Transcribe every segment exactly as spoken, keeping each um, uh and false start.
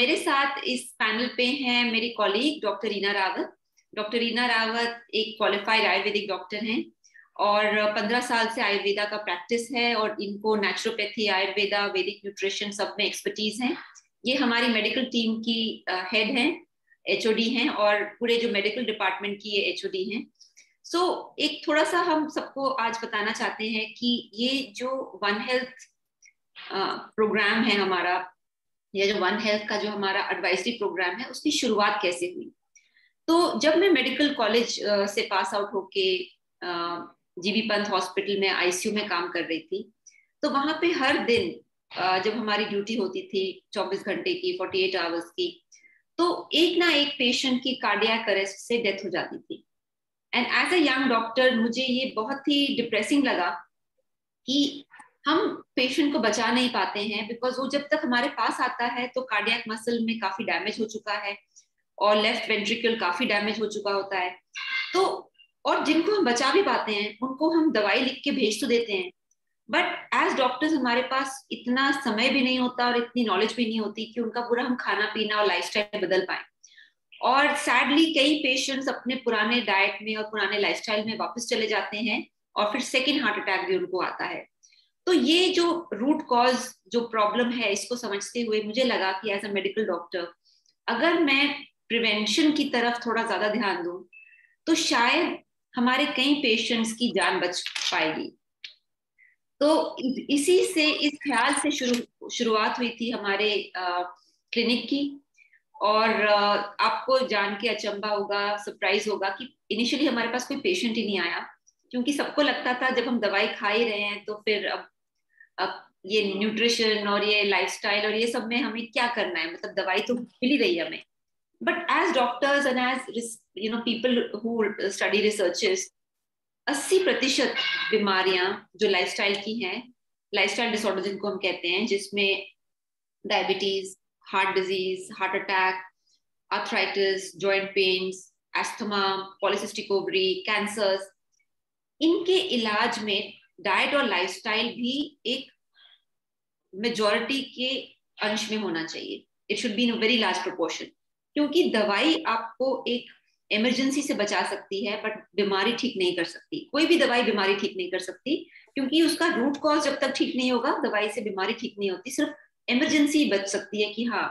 मेरे साथ इस पैनल पे हैं मेरी colleague doctor Reena Rawat. Doctor Reena Rawat एक क्वालिफाइड आयुर्वेदिक डॉक्टर हैं और पंद्रह साल से आयुर्वेदा का प्रैक्टिस है और इनको नेचुरोपैथी, आयुर्वेदा, वैदिक न्यूट्रिशन सब में एक्सपर्टीज हैं। ये हमारी मेडिकल टीम की हेड हैं, एचओडी हैं और पूरे जो मेडिकल डिपार्टमेंट की ये एचओडी हैं। सो so, एक थोड़ा सा हम सबको आज बताना चाहते हैं कि ये जो वन हेल्थ प्रोग्राम है हमारा, या जो वन हेल्थ का जो हमारा एडवाइजरी प्रोग्राम है, उसकी शुरुआत कैसे हुई। तो जब मैं मेडिकल कॉलेज से पास आउट होके जीबी पंत हॉस्पिटल में आईसीयू में काम कर रही थी, तो वहां पे हर दिन जब हमारी ड्यूटी होती थी चौबीस घंटे की, अड़तालीस आवर्स की, तो एक ना एक पेशेंट की कार्डियक अरेस्ट से डेथ हो जाती थी। And as a young doctor मुझे ये बहुत ही डिप्रेसिंग लगा कि हम पेशेंट को बचा नहीं पाते हैं, बिकॉज वो जब तक हमारे पास आता है तो कार्डियक मसल में काफी डैमेज हो चुका है और लेफ्ट वेंट्रिकल काफी डैमेज हो चुका होता है। तो और जिनको हम बचा भी पाते हैं उनको हम दवाई लिख के भेज तो देते हैं, बट एज डॉक्टर्स हमारे पास इतना समय भी नहीं होता और इतनी नॉलेज भी नहीं होती कि उनका पूरा हम खाना पीना और लाइफस्टाइल बदल पाए। और सैडली कई पेशेंट्स अपने पुराने डाइट में और पुराने लाइफस्टाइल में वापस चले जाते हैं और फिर सेकेंड हार्ट अटैक भी उनको आता है। तो ये जो रूट कॉज जो प्रॉब्लम है, इसको समझते हुए मुझे लगा कि एज अ मेडिकल डॉक्टर अगर मैं प्रिवेंशन की तरफ थोड़ा ज्यादा ध्यान दूं तो शायद हमारे कई पेशेंट्स की जान बच पाएगी। तो इसी से, इस ख्याल से शुरू शुरुआत हुई थी हमारे क्लिनिक की। और आपको जान के अचंभा होगा, सरप्राइज होगा कि इनिशियली हमारे पास कोई पेशेंट ही नहीं आया, क्योंकि सबको लगता था जब हम दवाई खा ही रहे हैं तो फिर अब अब ये न्यूट्रिशन और ये लाइफस्टाइल और ये सब में हमें क्या करना है, मतलब दवाई तो मिल ही रही है हमें। But as doctors and as you know people who study researches, अस्सी प्रतिशत बीमारियां जो लाइफस्टाइल की हैं, लाइफस्टाइल डिसऑर्डर जिनको हम कहते हैं, जिसमें diabetes, heart disease, heart attack, arthritis, joint pains, asthma, polycystic ovary, cancers, इनके इलाज में डाइट और लाइफस्टाइल भी एक मेजॉरिटी के अंश में होना चाहिए। It should be in a very large proportion, क्योंकि दवाई आपको एक इमरजेंसी से बचा सकती है बट बीमारी ठीक नहीं कर सकती। कोई भी दवाई बीमारी ठीक नहीं कर सकती, क्योंकि उसका रूट कॉज जब तक ठीक नहीं होगा दवाई से बीमारी ठीक नहीं होती। सिर्फ इमरजेंसी बच सकती है कि हाँ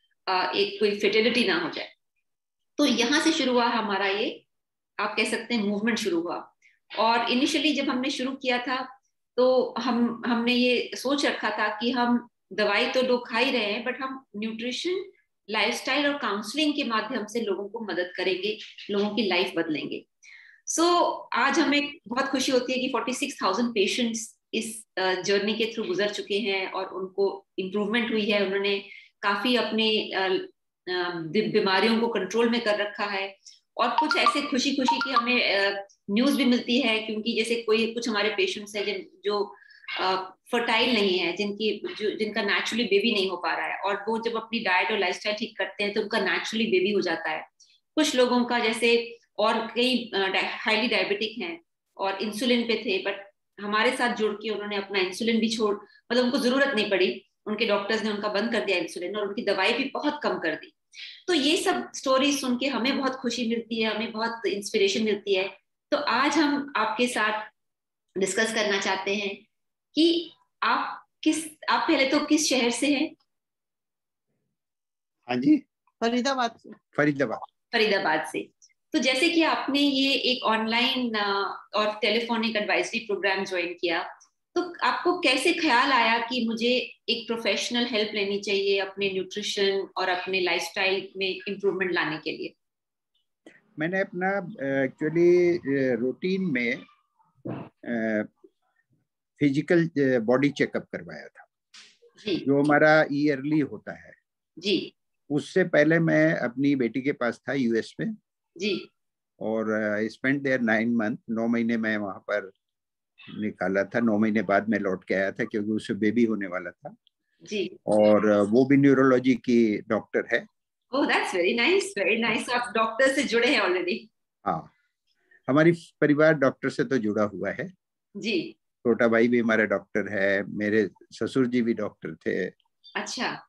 एक कोई फेटेलिटी ना हो जाए। तो यहाँ से शुरू हुआ हमारा ये, आप कह सकते हैं, मूवमेंट शुरू हुआ। और इनिशियली जब हमने शुरू किया था तो हम हमने ये सोच रखा था कि हम दवाई तो लोग खा ही रहे हैं, बट हम न्यूट्रिशन, लाइफस्टाइल और काउंसलिंग के माध्यम से लोगों को मदद करेंगे, लोगों की लाइफ बदलेंगे। सो so, आज हमें बहुत खुशी होती है कि छियालीस हज़ार पेशेंट्स इस जर्नी के थ्रू गुजर चुके हैं और उनको इम्प्रूवमेंट हुई है। उन्होंने काफी अपनी बीमारियों को कंट्रोल में कर रखा है। और कुछ ऐसे खुशी खुशी की हमें न्यूज भी मिलती है, क्योंकि जैसे कोई कुछ हमारे पेशेंट्स हैं जिन जो फर्टाइल नहीं है, जिनकी जो जिनका नेचुरली बेबी नहीं हो पा रहा है, और वो जब अपनी डाइट और लाइफस्टाइल ठीक करते हैं तो उनका नेचुरली बेबी हो जाता है। कुछ लोगों का, जैसे और कई हाईली डायबिटिक हैं और इंसुलिन पे थे, बट हमारे साथ जुड़ के उन्होंने अपना इंसुलिन भी छोड़, मतलब उनको जरूरत नहीं पड़ी, उनके डॉक्टर्स ने उनका बंद कर दिया इंसुलिन और उनकी दवाई भी बहुत कम कर दी। तो ये सब स्टोरी सुन के हमें बहुत खुशी मिलती है, हमें बहुत इंस्पिरेशन मिलती है। तो आज हम आपके साथ डिस्कस करना चाहते हैं कि आप किस आप पहले तो किस शहर से हैं? हाँ जी, फरीदाबाद से। फरीदाबाद फरीदाबाद से। तो जैसे कि आपने ये एक ऑनलाइन और टेलीफोनिक एडवाइजरी प्रोग्राम ज्वाइन किया, तो आपको कैसे ख्याल आया कि मुझे एक प्रोफेशनल हेल्प लेनी चाहिए अपने न्यूट्रिशन और अपने लाइफस्टाइल में इम्प्रूवमेंट लाने के लिए? मैंने अपना एक्चुअली रूटीन में फिजिकल बॉडी चेकअप करवाया था जी। जो हमारा ईयरली होता है जी। उससे पहले मैं अपनी बेटी के पास था यूएस में जी। और स्पेंड देयर नाइन मंथ नौ महीने मैं वहां पर निकाला था। नौ महीने बाद मैं लौट के आया था क्योंकि उससे बेबी होने वाला था। जी। और वो भी न्यूरोलॉजी की डॉक्टर है। Oh, that's very nice, very nice. आप डॉक्टर से जुड़े हैं ऑलरेडी? हाँ, हमारी परिवार डॉक्टर से तो जुड़ा हुआ है जी। छोटा भाई भी हमारा डॉक्टर है, मेरे ससुर जी भी डॉक्टर थे। अच्छा।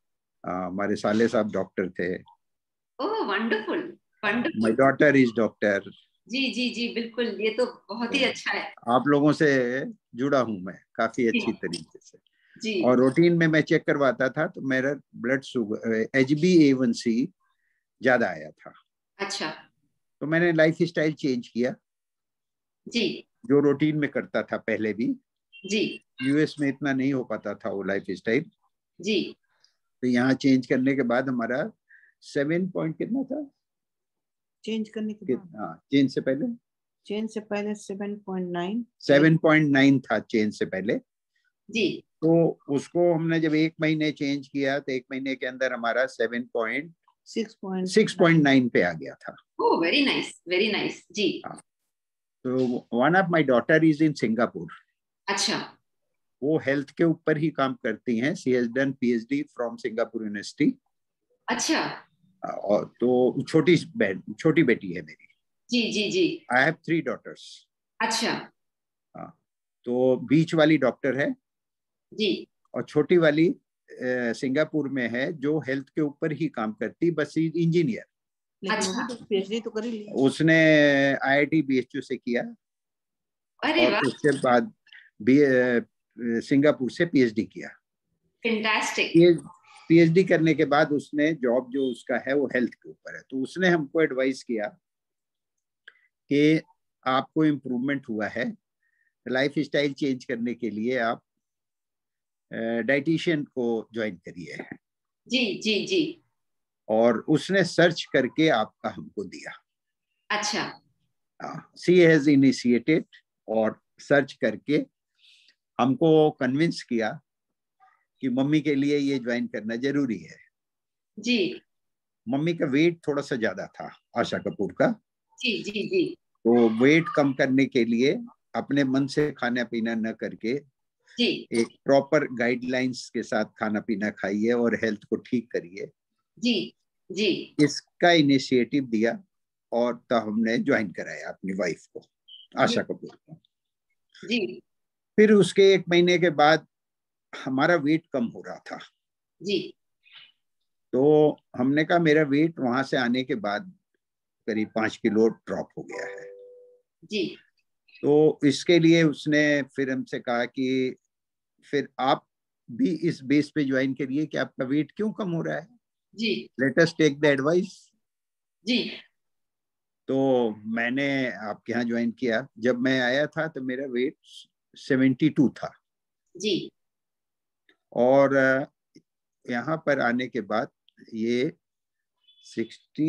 हमारे साले साहब डॉक्टर थे। Oh wonderful wonderful. My daughter is doctor. जी जी जी बिल्कुल, ये तो बहुत ही तो अच्छा है। आप लोगों से जुड़ा हूं मैं काफी जी अच्छी तरीके से। जी। और रूटीन में मैं चेक करवाता था तो मेरा blood sugar H B A one C ज्यादा आया था। अच्छा। तो मैंने लाइफ स्टाइल चेंज किया, जी जो रूटीन में करता था पहले भी। जी यूएस में इतना नहीं हो पाता था वो लाइफ स्टाइल। जी। तो यहाँ चेंज करने के बाद हमारा सेवन पॉइंट कितना था चेंज करने के कि, बाद हाँ चेंज से पहले चेंज से पहले seven point nine. Seven point nine था चेंज से पहले। जी। तो उसको हमने जब एक महीने चेंज किया तो एक महीने के अंदर हमारा seven point six point six point nine पे आ गया था। Oh very nice very nice. जी। हाँ, तो one of my daughter is in Singapore. अच्छा। वो हेल्थ के ऊपर ही काम करती हैं। She has done PhD from Singapore university. अच्छा। और तो छोटी बहन छोटी बेटी है मेरी। जी जी जी। I have three daughters. अच्छा। हाँ, तो बीच वाली डॉक्टर है जी। और छोटी वाली सिंगापुर में है, जो हेल्थ के ऊपर ही काम करती, बस इंजीनियर। लेकिन अच्छा। वो तो पीएचडी तो कर ही ली। उसने आईआईटी बीएचयू से किया अरे और वाह। उसके बाद बी सिंगापुर से पीएचडी किया। फैंटास्टिक। पीएचडी करने के बाद उसने जॉब जो उसका है वो हेल्थ के ऊपर है। तो उसने हमको एडवाइस किया कि आपको इम्प्रूवमेंट हुआ है, लाइफ स्टाइल चेंज करने के लिए आप डाइटिशियन को ज्वाइन करिए। जी जी जी। और उसने सर्च करके आपका हमको दिया। अच्छा। सी हैज इनिशिएटेड और सर्च करके हमको कन्विंस किया कि मम्मी के लिए ये ज्वाइन करना जरूरी है। जी मम्मी का वेट थोड़ा सा ज्यादा था, आशा कपूर का। जी जी जी। तो वेट कम करने के लिए अपने मन से खाना पीना न करके जी एक प्रॉपर गाइडलाइंस के साथ खाना पीना खाइए और हेल्थ को ठीक करिए। जी जी। इसका इनिशिएटिव दिया और तब हमने ज्वाइन कराया अपनी वाइफ को, आशा कपूर को। जी फिर उसके एक महीने के बाद हमारा वेट कम हो रहा था। जी। तो हमने कहा मेरा वेट वहां से आने के बाद करीब पांच किलो ड्रॉप हो गया है। जी। तो इसके लिए उसने फिर हमसे कहा कि फिर आप भी इस बेस पे ज्वाइन करिए कि आपका वेट क्यों कम हो रहा है। जी let us take the advice. जी। तो मैंने आपके यहाँ ज्वाइन किया। जब मैं आया था तो मेरा वेट सेवेंटी टू था। जी। और यहाँ पर आने के बाद ये सिक्सटी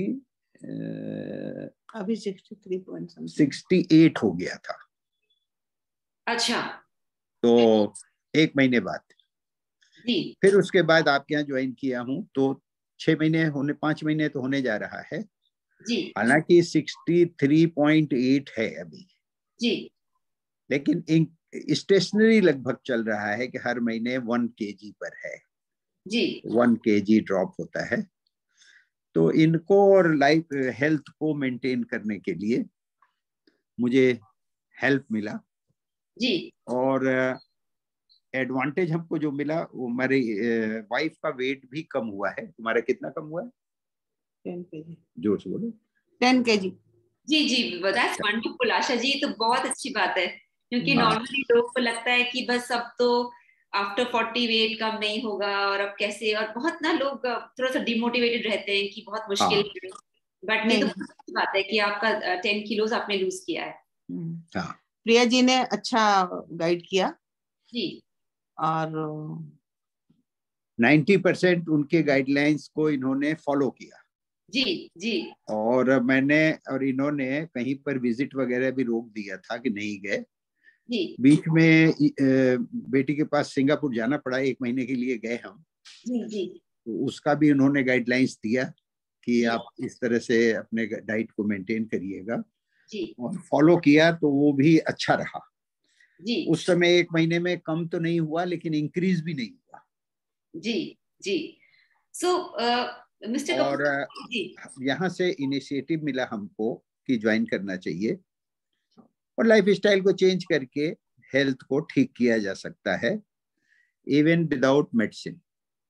अभी sixty three point sixty eight हो गया था। अच्छा। तो एक महीने बाद जी फिर उसके बाद आपके यहाँ ज्वाइन किया हूँ तो छह महीने होने पांच महीने तो होने जा रहा है। जी हालांकि सिक्सटी थ्री पॉइंट एट है अभी, जी। लेकिन स्टेशनरी लगभग चल रहा है कि हर महीने वन केजी पर है। जी वन केजी ड्रॉप होता है। तो इनको और लाइफ हेल्थ को मेंटेन करने के लिए मुझे हेल्प मिला। जी। और एडवांटेज हमको जो मिला वो हमारी वाइफ का वेट भी कम हुआ है। तुम्हारा कितना कम हुआ है? Ten kg. जोर से बोलो। Ten kg. जी जी। दैट्स वंडरफुल आशा जी, ये तो बहुत अच्छी बात है, क्योंकि हाँ। नॉर्मली लोग को लगता है कि बस अब तो आफ्टर फोर्टी वेट कम नहीं होगा और अब कैसे, और बहुत ना लोग थोड़ा सा डिमोटिवेटेड रहते हैं कि बहुत मुश्किल हाँ। है। बट ये तो बहुत अच्छी बात है कि आपका टेन किलोज आपने लूज किया है। हाँ। प्रिया जी ने अच्छा गाइड किया जी। और नाइन्टी परसेंट उनके गाइडलाइंस को इन्होंने फॉलो किया। जी जी और मैंने और इन्होंने कहीं पर विजिट वगैरह भी रोक दिया था कि नहीं गए। जी बीच में बेटी के पास सिंगापुर जाना पड़ा, एक महीने के लिए गए हम। जी जी तो उसका भी उन्होंने गाइडलाइंस दिया कि जी आप इस तरह से अपने डाइट को मेंटेन करिएगा, जी और फॉलो किया तो वो भी अच्छा रहा। जी उस समय एक महीने में कम तो नहीं हुआ लेकिन इंक्रीज भी नहीं हुआ। जी जी। सो मिस्टर और कपूर जी। यहाँ से इनिशिएटिव मिला हमको कि ज्वाइन करना चाहिए और लाइफ स्टाइल को चेंज करके हेल्थ को ठीक किया जा सकता है, इवन विदाउट मेडिसिन।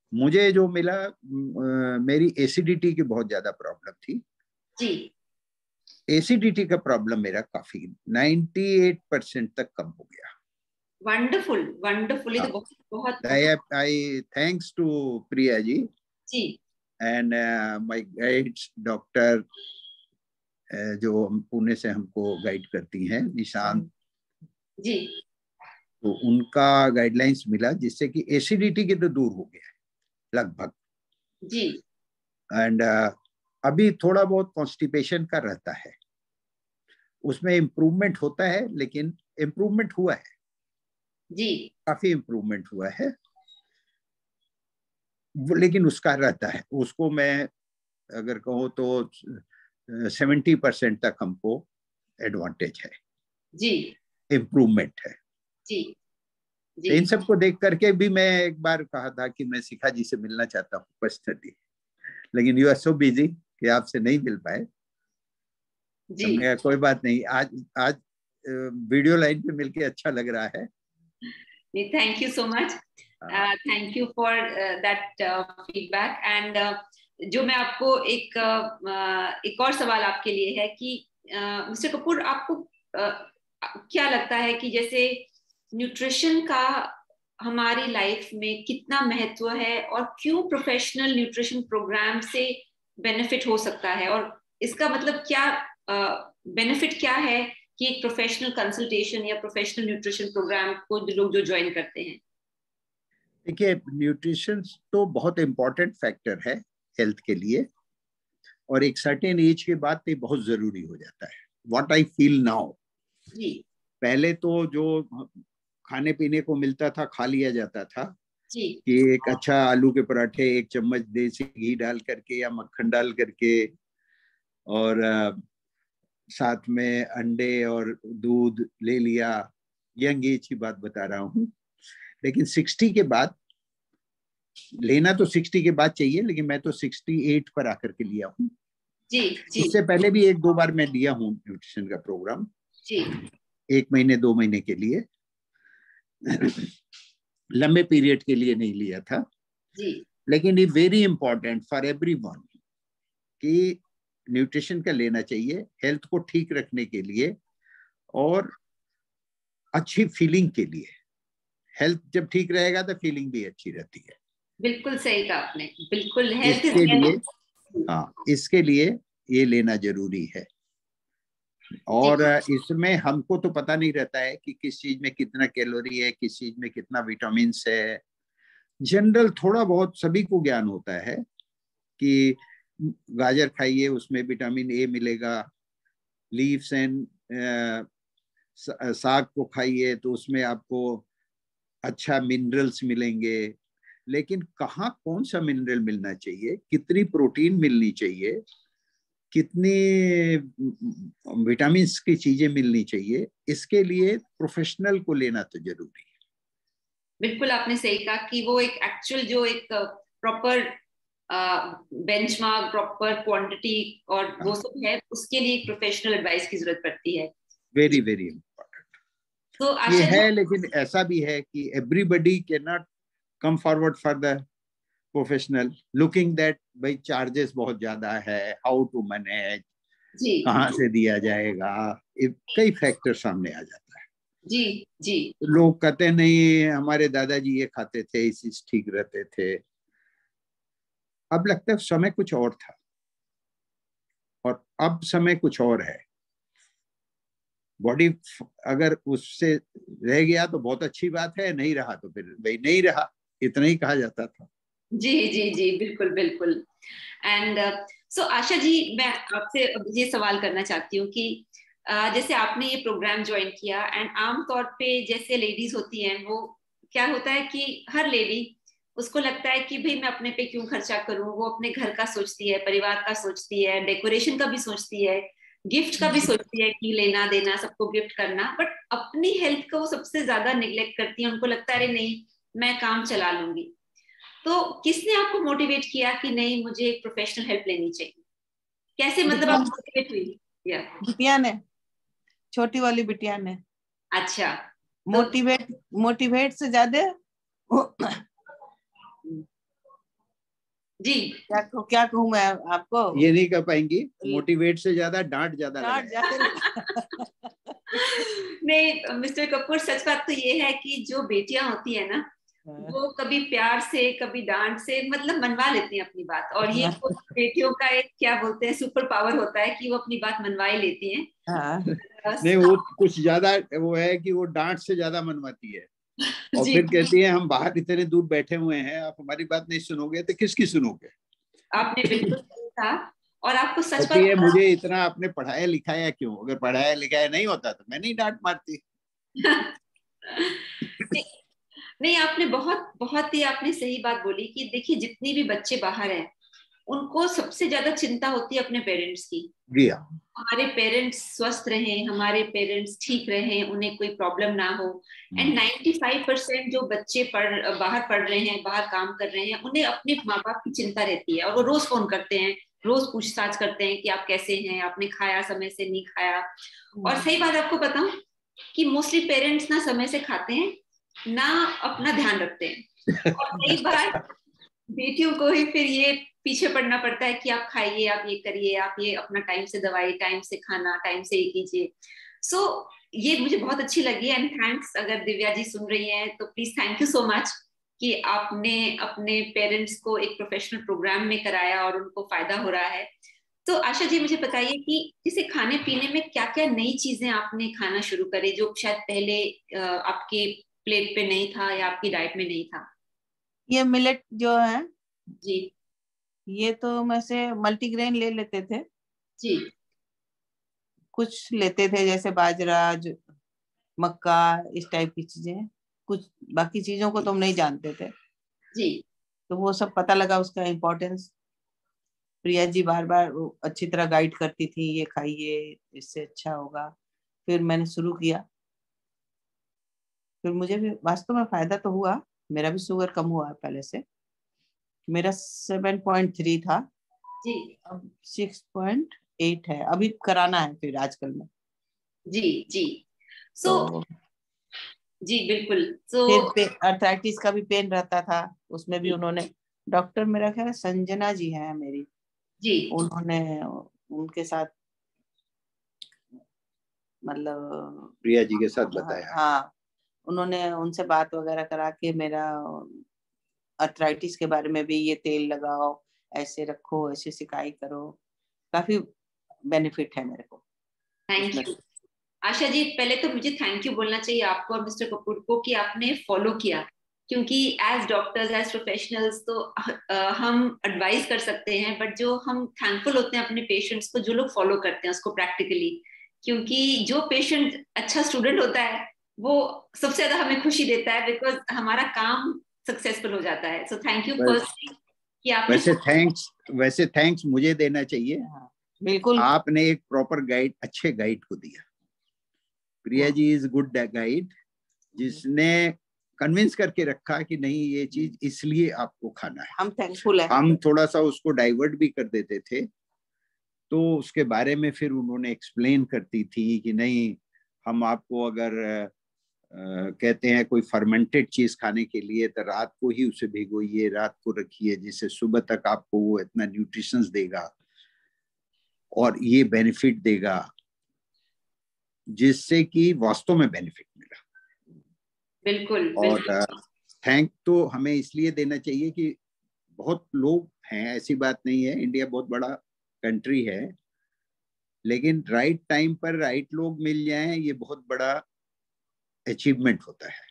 मुझे जो मिला, मेरी एसिडिटी की बहुत ज्यादा प्रॉब्लम थी जी। एसिडिटी का प्रॉब्लम मेरा काफी अट्ठानवे परसेंट तक कम हो गया। वंडरफुल वंडरफुल, ये तो बहुत बहुत I thanks to Priya ji ji and my guides doctor जो पुणे से हमको गाइड करती हैं, निशांत जी। तो उनका गाइडलाइंस मिला जिससे कि एसिडिटी के तो दूर हो गया लगभग जी। एंड uh, अभी थोड़ा बहुत कॉन्स्टिपेशन का रहता है, उसमें इम्प्रूवमेंट होता है, लेकिन इम्प्रूवमेंट हुआ है जी, काफी इम्प्रूवमेंट हुआ है, लेकिन उसका रहता है। उसको मैं अगर कहूँ तो सेवेंटी परसेंट तक हमको एडवांटेज है जी, इम्प्रूवमेंट है जी, जी। इन सबको देख करके भी मैं एक बार कहा था कि मैं शिखा जी से मिलना चाहता हूँ पर्सनली, लेकिन यू आर सो बिजी कि आपसे नहीं मिल पाए। जी। हमने कहा कोई बात नहीं, आज आज वीडियो लाइन पे मिलके अच्छा लग रहा है। Thank you so much, thank you for that feedback. And जो मैं आपको एक uh, एक और सवाल आपके लिए है कि मिस्टर uh, कपूर, आपको uh, क्या लगता है कि जैसे न्यूट्रिशन का हमारी लाइफ में कितना महत्व है और क्यों प्रोफेशनल न्यूट्रिशन प्रोग्राम से बेनिफिट हो सकता है, और इसका मतलब क्या बेनिफिट uh, क्या है कि एक प्रोफेशनल कंसल्टेशन या प्रोफेशनल न्यूट्रिशन प्रोग्राम को लोग जो ज्वाइन करते हैं? देखिए, न्यूट्रिशन तो बहुत इंपॉर्टेंट फैक्टर है हेल्थ के लिए, और एक सर्टेन एज के बाद तो बहुत जरूरी हो जाता है। व्हाट आई फील नाउ, पहले तो जो खाने पीने को मिलता था खा लिया जाता था जी। कि एक अच्छा आलू के पराठे, एक चम्मच देसी घी डाल करके या मक्खन डाल करके, और साथ में अंडे और दूध ले लिया। यंग एज की बात बता रहा हूँ, लेकिन साठ के बाद लेना तो साठ के बाद चाहिए, लेकिन मैं तो अड़सठ पर आकर के लिया हूँ। जी, जी। इससे पहले भी एक दो बार मैं लिया हूँ न्यूट्रिशन का प्रोग्राम, जी। एक महीने दो महीने के लिए लंबे पीरियड के लिए नहीं लिया था। जी। लेकिन ये वेरी इंपॉर्टेंट फॉर एवरीवन कि न्यूट्रिशन का लेना चाहिए हेल्थ को ठीक रखने के लिए और अच्छी फीलिंग के लिए। हेल्थ जब ठीक रहेगा तो फीलिंग भी अच्छी रहती है। बिल्कुल सही कहा आपने, बिल्कुल। हेल्थ इसके लिए हाँ इसके लिए ये लेना जरूरी है। और इसमें हमको तो पता नहीं रहता है कि किस चीज में कितना कैलोरी है, किस चीज में कितना विटामिन है। जनरल थोड़ा बहुत सभी को ज्ञान होता है कि गाजर खाइए उसमें विटामिन ए मिलेगा, लीव्स एंड साग को खाइए तो उसमें आपको अच्छा मिनरल्स मिलेंगे। लेकिन कहाँ कौन सा मिनरल मिलना चाहिए, कितनी प्रोटीन मिलनी चाहिए, कितनी विटामिन की चीजें मिलनी चाहिए, इसके लिए प्रोफेशनल को लेना तो जरूरी है। बिल्कुल आपने सही कहा कि वो एक एक्चुअल जो एक प्रॉपर बेंचमार्क, प्रॉपर क्वांटिटी और हाँ. वो सब है, उसके लिए एक प्रोफेशनल एडवाइस की जरूरत पड़ती है। वेरी वेरी इंपॉर्टेंट तो ये है। लेकिन ऐसा भी है कि everybody can not come forward for the professional looking that भाई चार्जेस बहुत ज्यादा है, हाउ टू मैनेज, कहाँ से दिया जाएगा, कई फैक्टर सामने आ जाता है। जी जी। लोग कहते नहीं हमारे दादाजी ये खाते थे इसी ठीक रहते थे। अब लगता है समय कुछ और था और अब समय कुछ और है। बॉडी अगर उससे रह गया तो बहुत अच्छी बात है, नहीं रहा तो फिर भाई नहीं रहा, इतना ही कहा जाता था। जी जी जी, बिल्कुल बिल्कुल। And so uh, so, Asha ji, मैं आपसे ये सवाल करना चाहती हूँ कि uh, जैसे आपने ये प्रोग्राम ज्वाइन किया, एंड आमतौर पे जैसे लेडीज होती हैं, वो क्या होता है कि हर लेडी उसको लगता है कि भाई मैं अपने पे क्यों खर्चा करूं। वो अपने घर का सोचती है, परिवार का सोचती है, डेकोरेशन का भी सोचती है, गिफ्ट का भी सोचती है कि लेना देना, सबको गिफ्ट करना, बट अपनी हेल्थ को वो सबसे ज्यादा निग्लेक्ट करती है। उनको लगता है अरे नहीं, मैं काम चला लूंगी। तो किसने आपको मोटिवेट किया कि नहीं मुझे एक प्रोफेशनल हेल्प लेनी चाहिए? कैसे मतलब आप मोटिवेट हुई? या बिटिया ने, छोटी वाली बिटिया ने। अच्छा। मोटिवेट तो, मोटिवेट से ज्यादा जी क्या क्या कहूँ मैं आपको, ये नहीं कर पाएंगी, मोटिवेट से ज्यादा डांट ज्यादा डांट ज्यादा। नहीं मिस्टर कपूर, सच बात तो ये है कि जो बेटियां होती है ना, वो कभी प्यार से कभी डांट से मतलब मनवा लेती हैं अपनी बात, और ये बेटियों का एक क्या बोलते हैं सुपर पावर होता है कि वो अपनी बात मनवा ही लेती हैं। नहीं, वो कुछ ज्यादा वो है कि वो डांट से ज्यादा मनवाती है, और फिर कहती है हम बाहर इतने दूर बैठे हुए हैं, आप हमारी बात नहीं सुनोगे तो किसकी सुनोगे। आपने बिल्कुल सही कहा, और आपको सच बात है मुझे इतना आपने पढ़ाया लिखाया क्यों, अगर पढ़ाया लिखाया नहीं होता तो मैं नहीं डांट मारती। नहीं, नहीं आपने बहुत बहुत ही आपने सही बात बोली कि देखिए जितनी भी बच्चे बाहर हैं उनको सबसे ज्यादा चिंता होती है अपने पेरेंट्स की। जी हाँ, हमारे पेरेंट्स स्वस्थ रहें, हमारे पेरेंट्स ठीक रहें, उन्हें कोई प्रॉब्लम ना हो। एंड नाइन्टी फाइव परसेंट जो बच्चे पढ़ बाहर पढ़ रहे हैं, बाहर काम कर रहे हैं, उन्हें अपने माँ बाप की चिंता रहती है, और वो रोज फोन करते हैं, रोज पूछताछ करते हैं कि आप कैसे हैं, आपने खाया समय से नहीं खाया। और सही बात आपको बताऊं कि मोस्टली पेरेंट्स ना समय से खाते हैं ना अपना ध्यान रखते हैं, और कई बार बेटियों को ही फिर ये पीछे पड़ना पड़ता है कि आप खाइए, आप ये करिए, आप ये अपना टाइम से दवाई, टाइम से खाना, टाइम से ये कीजिए। सो so, ये मुझे बहुत अच्छी लगी, एंड थैंक्स, अगर दिव्या जी सुन रही हैं तो please thank you so much कि आपने अपने पेरेंट्स को एक प्रोफेशनल प्रोग्राम में कराया और उनको फायदा हो रहा है। तो आशा जी मुझे बताइए कि जैसे खाने पीने में क्या क्या नई चीजें आपने खाना शुरू करे जो शायद पहले आपके प्लेट पे नहीं था या आपकी डाइट में नहीं था। ये मिलेट जो है जी, ये तो मैं से मल्टीग्रेन ले लेते थे जी, कुछ लेते थे, जैसे बाजरा, मक्का, इस टाइप की चीजें, कुछ बाकी चीजों को तो हम नहीं जानते थे। जी, तो वो सब पता लगा उसका इम्पोर्टेंस। प्रिया जी बार बार अच्छी तरह गाइड करती थी, ये खाइए इससे अच्छा होगा। फिर मैंने शुरू किया, फिर मुझे भी वास्तव में फायदा तो हुआ। मेरा भी शुगर कम हुआ पहले से, मेरा सेवन पॉइंट थ्री था, जी, अब सिक्स पॉइंट एट है। अभी कराना है फिर आजकल में। जी, जी। सो so, तो जी बिल्कुल। so, फिर अर्थराइटिस का भी पेन रहता था, उसमें भी उन्होंने, डॉक्टर मेरा ख्याल संजना जी हैं मेरी, जी, उन्होंने उनके साथ मतलब प्रिया जी के साथ बताया। हाँ, उन्होंने उनसे बात वगैरह करा के मेरा अर्थराइटिस के बारे में भी, ये तेल लगाओ, ऐसे रखो, ऐसे सिकाई करो, काफी बेनिफिट है मेरे को। Thank you Asha ji. पहले तो मुझे थैंक यू बोलना चाहिए आपको और मिस्टर कपूर को कि आपने फॉलो किया, क्योंकि एज डॉक्टर्स, एज प्रोफेशनल्स तो आ, हम एडवाइस कर सकते हैं, बट जो हम थैंकफुल होते हैं अपने पेशेंट्स को जो लोग फॉलो करते हैं उसको प्रैक्टिकली, क्योंकि जो पेशेंट अच्छा स्टूडेंट होता है वो सबसे ज्यादा हमें खुशी देता है, बिकॉज हमारा काम सक्सेसफुल हो जाता है। सो थैंक यू पर्सनली कि आपने वैसे थैंक्स वैसे थैंक्स मुझे देना चाहिए। हाँ, बिल्कुल, आपने एक प्रॉपर गाइड, अच्छे गाइड को दिया। Priya ji is good guide, जिसने कन्विंस करके रखा कि नहीं ये चीज इसलिए आपको खाना है। हम थैंकफुल है। हम थोड़ा सा उसको डाइवर्ट भी कर देते थे, तो उसके बारे में फिर उन्होंने एक्सप्लेन करती थी कि नहीं, हम आपको अगर आ, कहते हैं कोई फर्मेंटेड चीज खाने के लिए तो रात को ही उसे भिगोइए, रात को रखिए, जिससे सुबह तक आपको वो इतना न्यूट्रिशंस देगा और ये बेनिफिट देगा, जिससे कि वास्तव में बेनिफिट मिला। बिल्कुल, और बिल्कुल। थैंक तो हमें इसलिए देना चाहिए कि बहुत लोग हैं, ऐसी बात नहीं है, इंडिया बहुत बड़ा कंट्री है, लेकिन राइट टाइम पर राइट लोग मिल जाएं ये बहुत बड़ा अचीवमेंट होता है,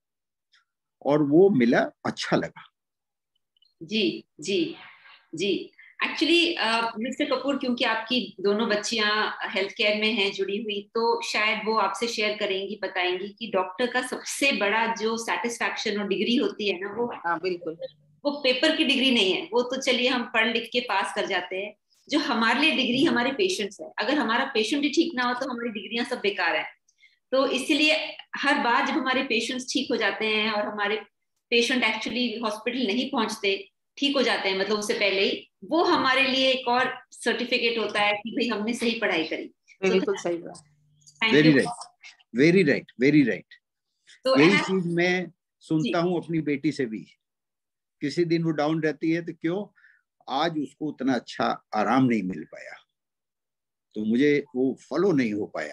और वो मिला, अच्छा लगा। जी, जी, जी। एक्चुअली मिस्टर कपूर, क्योंकि आपकी दोनों बच्चियां हेल्थ केयर में हैं जुड़ी हुई, तो शायद वो आपसे शेयर करेंगी, बताएंगी कि डॉक्टर का सबसे बड़ा जो सेटिस्फैक्शन और डिग्री होती है ना, वो हाँ बिल्कुल, वो पेपर की डिग्री नहीं है, वो तो चलिए हम पढ़ लिख के पास कर जाते हैं। जो हमारे लिए डिग्री हमारे पेशेंट्स है, अगर हमारा पेशेंट ही ठीक ना हो तो हमारी डिग्रियां सब बेकार है। तो इसीलिए हर बार जब हमारे पेशेंट्स ठीक हो जाते हैं, और हमारे पेशेंट एक्चुअली हॉस्पिटल नहीं पहुंचते, ठीक हो जाते हैं मतलब उससे पहले ही, वो हमारे लिए एक और सर्टिफिकेट होता है कि भाई हमने सही पढ़ाई करी। बिल्कुल सही बात। Thank you. Very right, very right, very right. यही चीज मैं सुनता हूँ अपनी बेटी से भी। किसी दिन वो डाउन रहती है तो क्यों, आज उसको उतना अच्छा आराम नहीं मिल पाया, तो मुझे वो फॉलो नहीं हो पाया।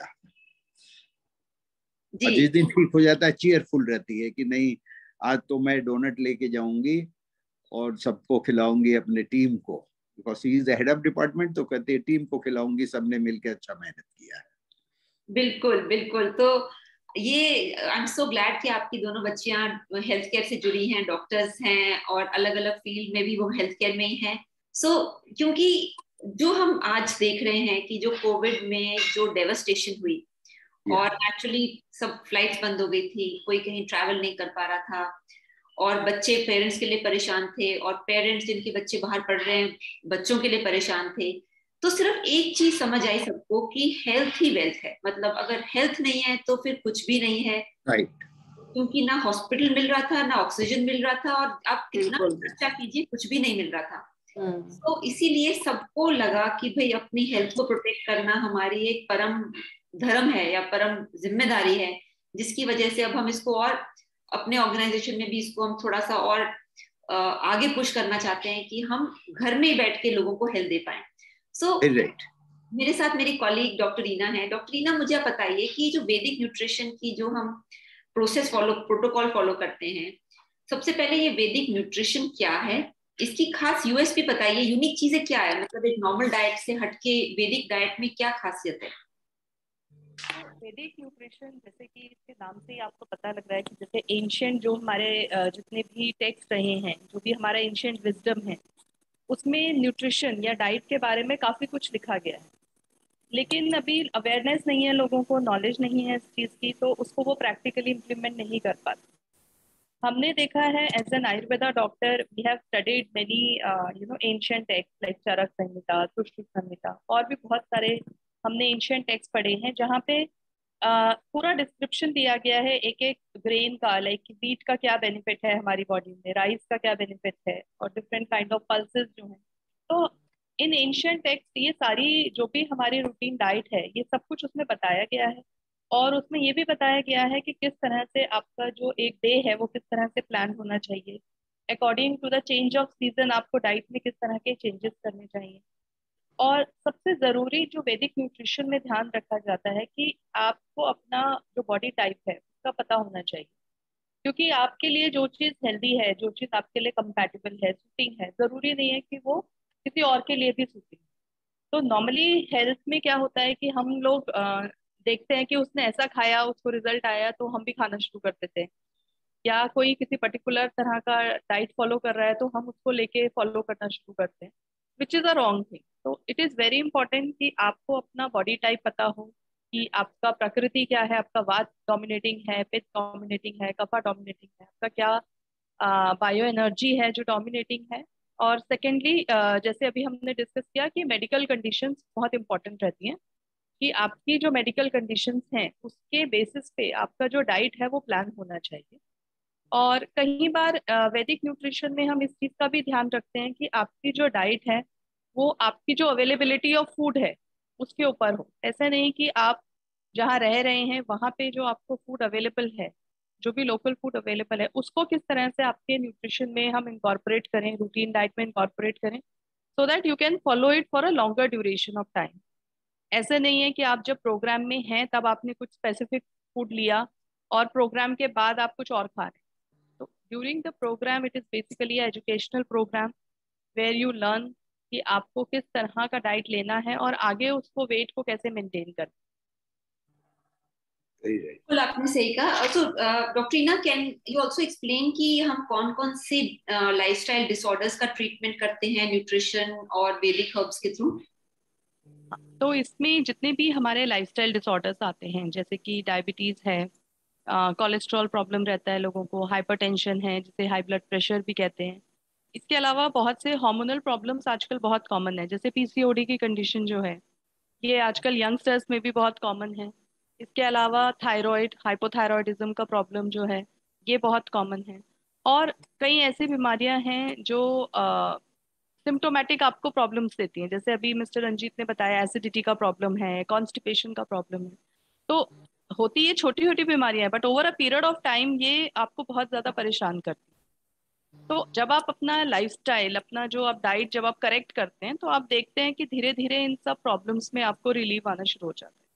और जिस दिन ठीक हो जाता है चीयरफुल रहती है कि नहीं आज तो मैं डोनट लेके जाऊंगी और सबको खिलाऊंगी अपने टीम को, because he is the head of department, तो कहते हैं टीम को खिलाऊंगी, सबने मिलकर अच्छा मेहनत किया है। बिल्कुल बिल्कुल। तो ये आई एम सो ग्लैड कि आपकी दोनों बच्चियां हेल्थ केयर से जुड़ी हैं, डॉक्टर्स हैं और अलग अलग फील्ड में भी वो हेल्थ केयर में ही हैं। सो so, क्योंकि जो हम आज देख रहे हैं कि जो कोविड में जो डेवस्टेशन हुई yeah. और एक्चुअली सब फ्लाइट्स बंद हो गई थी, कोई कहीं ट्रैवल नहीं कर पा रहा था और बच्चे पेरेंट्स के लिए परेशान थे और पेरेंट्स जिनके बच्चे बाहर पढ़ रहे हैं बच्चों के लिए परेशान थे। तो सिर्फ एक चीज समझ आई सबको कि हेल्थ ही वेल्थ है, मतलब अगर हेल्थ नहीं है तो फिर कुछ भी नहीं है। Right right. क्योंकि ना हॉस्पिटल मिल रहा था, ना ऑक्सीजन मिल रहा था और आप कितना खर्चा कीजिए कुछ भी नहीं मिल रहा था। तो इसीलिए सबको लगा कि भाई अपनी हेल्थ को प्रोटेक्ट करना हमारी एक परम धर्म है या परम जिम्मेदारी है, जिसकी वजह से अब हम इसको और अपने ऑर्गेनाइजेशन में भी इसको हम थोड़ा सा और आगे पुश करना चाहते हैं कि हम घर में ही बैठ के लोगों को हेल्थ दे पाए। सो so, मेरे साथ मेरी कॉलीग डॉक्टर रीना है। डॉक्टर रीना, मुझे आप बताइए कि जो वैदिक न्यूट्रिशन की जो हम प्रोसेस फॉलो प्रोटोकॉल फॉलो करते हैं, सबसे पहले ये वैदिक न्यूट्रिशन क्या है, इसकी खास यूएसपी बताइए, यूनिक चीजें क्या है, मतलब एक नॉर्मल डाइट से हटके वैदिक डाइट में क्या खासियत है? वैदिक न्यूट्रिशन, जैसे कि इसके नाम से ही आपको पता लग रहा है कि जैसे एंशिएंट जो हमारे जितने भी टेक्स्ट रहे हैं, जो भी हमारा एंशिएंट विजडम है, उसमें न्यूट्रिशन या डाइट के बारे में काफ़ी कुछ लिखा गया है। लेकिन अभी अवेयरनेस नहीं है, लोगों को नॉलेज नहीं है इस चीज़ की, तो उसको वो प्रैक्टिकली इम्प्लीमेंट नहीं कर पाते। हमने देखा है as an Ayurveda doctor, we have studied many you know ancient text like Charaka Samhita, Sushruta Samhita, और भी बहुत सारे हमने एंशिएंट टेक्स्ट पढ़े हैं जहाँ पे uh, पूरा डिस्क्रिप्शन दिया गया है एक एक ग्रेन का, लाइक व्हीट का क्या बेनिफिट है हमारी बॉडी में, राइस का क्या बेनिफिट है, और डिफरेंट काइंड ऑफ पल्सेस जो हैं। तो इन एंशिएंट टेक्स्ट ये सारी जो भी हमारी रूटीन डाइट है, ये सब कुछ उसमें बताया गया है। और उसमें ये भी बताया गया है कि किस तरह से आपका जो एक डे है वो किस तरह से प्लान होना चाहिए, according to the change of season आपको डाइट में किस तरह के चेंजेस करने चाहिए। और सबसे ज़रूरी जो वैदिक न्यूट्रिशन में ध्यान रखा जाता है कि आपको अपना जो बॉडी टाइप है उसका पता होना चाहिए, क्योंकि आपके लिए जो चीज़ हेल्दी है, जो चीज़ आपके लिए कंपैटिबल है, सूटिंग है, ज़रूरी नहीं है कि वो किसी और के लिए भी सूटिंग। तो नॉर्मली हेल्थ में क्या होता है कि हम लोग आ, देखते हैं कि उसने ऐसा खाया, उसको रिजल्ट आया, तो हम भी खाना शुरू कर देते हैं, या कोई किसी पर्टिकुलर तरह का डाइट फॉलो कर रहा है तो हम उसको लेके फॉलो करना शुरू करते हैं, which is a wrong thing. तो इट इज़ वेरी इंपॉर्टेंट कि आपको अपना बॉडी टाइप पता हो कि आपका प्रकृति क्या है, आपका वात डोमिनेटिंग है, पित्त डोमिनेटिंग है, कफा डोमिनेटिंग है, आपका क्या बायो एनर्जी है जो डोमिनेटिंग है। और सेकेंडली जैसे अभी हमने डिस्कस किया कि मेडिकल कंडीशंस बहुत इंपॉर्टेंट रहती हैं, कि आपकी जो मेडिकल कंडीशंस हैं उसके बेसिस पे आपका जो डाइट है वो प्लान होना चाहिए। और कई बार वैदिक न्यूट्रिशन में हम इस चीज़ का भी ध्यान रखते हैं कि आपकी जो डाइट है वो आपकी जो अवेलेबिलिटी ऑफ फूड है उसके ऊपर हो। ऐसा नहीं कि आप जहाँ रह रहे हैं वहाँ पे जो आपको फूड अवेलेबल है, जो भी लोकल फूड अवेलेबल है, उसको किस तरह से आपके न्यूट्रिशन में हम इंकॉर्पोरेट करें, रूटीन डाइट में इंकॉर्पोरेट करें, so that you can follow it for a longer duration of time. ऐसे नहीं है कि आप जब प्रोग्राम में हैं तब आपने कुछ स्पेसिफिक फूड लिया और प्रोग्राम के बाद आप कुछ और खा रहे हैं। तो during the program it is basically educational program where you learn कि आपको किस तरह का डाइट लेना है और आगे उसको वेट को कैसे मेंटेन करना। बिल्कुल आपने सही कहा। तो doctor Reena, can you also explain कि हम कौन कौन से लाइफस्टाइल डिसऑर्डर्स का ट्रीटमेंट करते हैं न्यूट्रिशन और वैदिक हर्ब्स के थ्रू? तो इसमें जितने भी हमारे लाइफस्टाइल डिसऑर्डर्स आते हैं, जैसे कि डायबिटीज है, कोलेस्ट्रॉल प्रॉब्लम रहता है लोगों को, हाइपरटेंशन है जिसे हाई ब्लड प्रेशर भी कहते हैं, इसके अलावा बहुत से हार्मोनल प्रॉब्लम्स आजकल बहुत कॉमन है, जैसे पीसीओडी की कंडीशन जो है ये आजकल यंगस्टर्स में भी बहुत कॉमन है। इसके अलावा थायराइड, हाइपोथायरॉयडिज्म का प्रॉब्लम जो है ये बहुत कॉमन है। और कई ऐसी बीमारियां हैं जो सिम्टोमेटिक आपको प्रॉब्लम्स देती हैं, जैसे अभी मिस्टर रंजीत ने बताया एसिडिटी का प्रॉब्लम है, कॉन्स्टिपेशन का प्रॉब्लम है। तो होती है छोटी छोटी बीमारियां, but over a period of time ये आपको बहुत ज्यादा परेशान करती है। तो जब आप अपना लाइफस्टाइल, अपना जो आप डाइट जब आप करेक्ट करते हैं, तो आप देखते हैं कि धीरे धीरे इन सब प्रॉब्लम्स में आपको रिलीफ आना शुरू हो जाता है।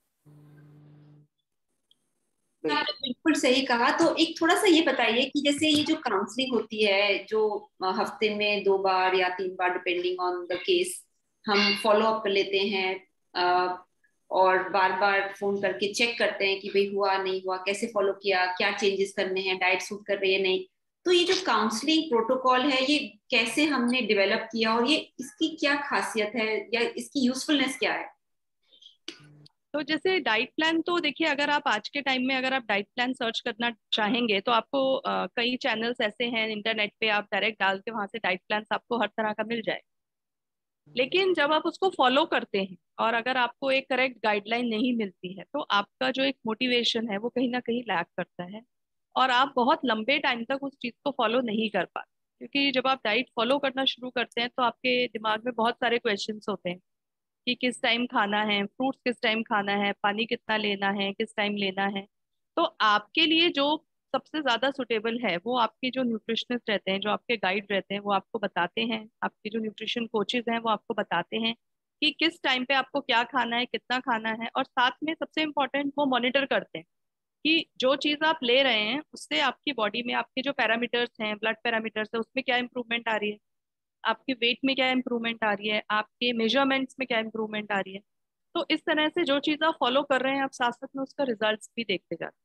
आपने बिल्कुल सही कहा। तो एक थोड़ा सा ये बताइए कि जैसे ये जो काउंसलिंग होती है, जो हफ्ते में दो बार या तीन बार डिपेंडिंग ऑन द केस हम फॉलो अप कर लेते हैं और बार बार फोन करके चेक करते हैं कि भाई हुआ नहीं हुआ, कैसे फॉलो किया, क्या चेंजेस करने हैं, डाइट सूट कर रही है नहीं, तो ये जो काउंसलिंग प्रोटोकॉल है ये कैसे हमने डेवलप किया और ये इसकी क्या खासियत है या इसकी यूजफुलनेस क्या है? तो जैसे डाइट प्लान, तो देखिए अगर आप आज के टाइम में अगर आप डाइट प्लान सर्च करना चाहेंगे तो आपको uh, कई चैनल्स ऐसे हैं इंटरनेट पे, आप डायरेक्ट डाल के वहां से डाइट प्लान आपको हर तरह का मिल जाए। लेकिन जब आप उसको फॉलो करते हैं और अगर आपको एक करेक्ट गाइडलाइन नहीं मिलती है तो आपका जो एक मोटिवेशन है वो कहीं ना कहीं लैक करता है और आप बहुत लंबे टाइम तक उस चीज को फॉलो नहीं कर पाते। क्योंकि जब आप डाइट फॉलो करना शुरू करते हैं तो आपके दिमाग में बहुत सारे क्वेश्चंस होते हैं कि किस टाइम खाना है, फ्रूट्स किस टाइम खाना है, पानी कितना लेना है, किस टाइम लेना है। तो आपके लिए जो सबसे ज्यादा सुटेबल है वो आपके जो न्यूट्रिशनिस्ट रहते हैं, जो आपके गाइड रहते हैं, वो आपको बताते हैं, आपके जो न्यूट्रिशन कोचेज हैं वो आपको बताते हैं कि किस टाइम पे आपको क्या खाना है, कितना खाना है। और साथ में सबसे इम्पोर्टेंट वो मॉनिटर करते हैं कि जो चीज आप ले रहे हैं उससे आपकी बॉडी में आपके जो पैरामीटर्स हैं, ब्लड पैरामीटर्स है, उसमें क्या इंप्रूवमेंट आ रही है, आपके वेट में क्या इंप्रूवमेंट आ रही है, आपके मेजरमेंट्स में क्या इंप्रूवमेंट आ रही है। तो इस तरह से जो चीज आप फॉलो कर रहे हैं आप साथ साथ में उसका रिजल्ट्स भी देखते जाते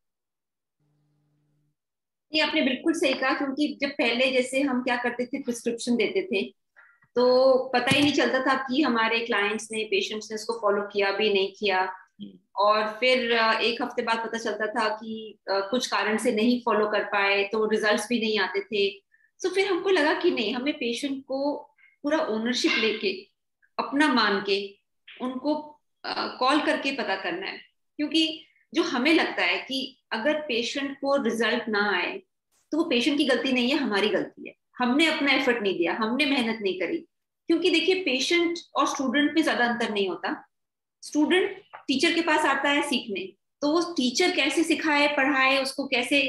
ये आपने बिल्कुल सही कहा, क्योंकि जब पहले जैसे हम क्या करते थे, प्रिस्क्रिप्शन देते थे तो पता ही नहीं चलता था कि हमारे क्लाइंट्स ने, पेशेंट्स ने उसको फॉलो किया भी नहीं किया। और फिर एक हफ्ते बाद पता चलता था कि कुछ कारण से नहीं फॉलो कर पाए तो रिजल्ट्स भी नहीं आते थे। तो फिर हमको लगा कि नहीं, हमें पेशेंट को पूरा ओनरशिप लेके, अपना मान के उनको कॉल करके पता करना है। क्योंकि जो हमें लगता है कि अगर पेशेंट को रिजल्ट ना आए तो वो पेशेंट की गलती नहीं है, हमारी गलती है, हमने अपना एफर्ट नहीं दिया, हमने मेहनत नहीं करी। क्योंकि देखिए, पेशेंट और स्टूडेंट में ज्यादा अंतर नहीं होता। स्टूडेंट टीचर के पास आता है सीखने, तो वो टीचर कैसे सिखाए, पढ़ाए, उसको कैसे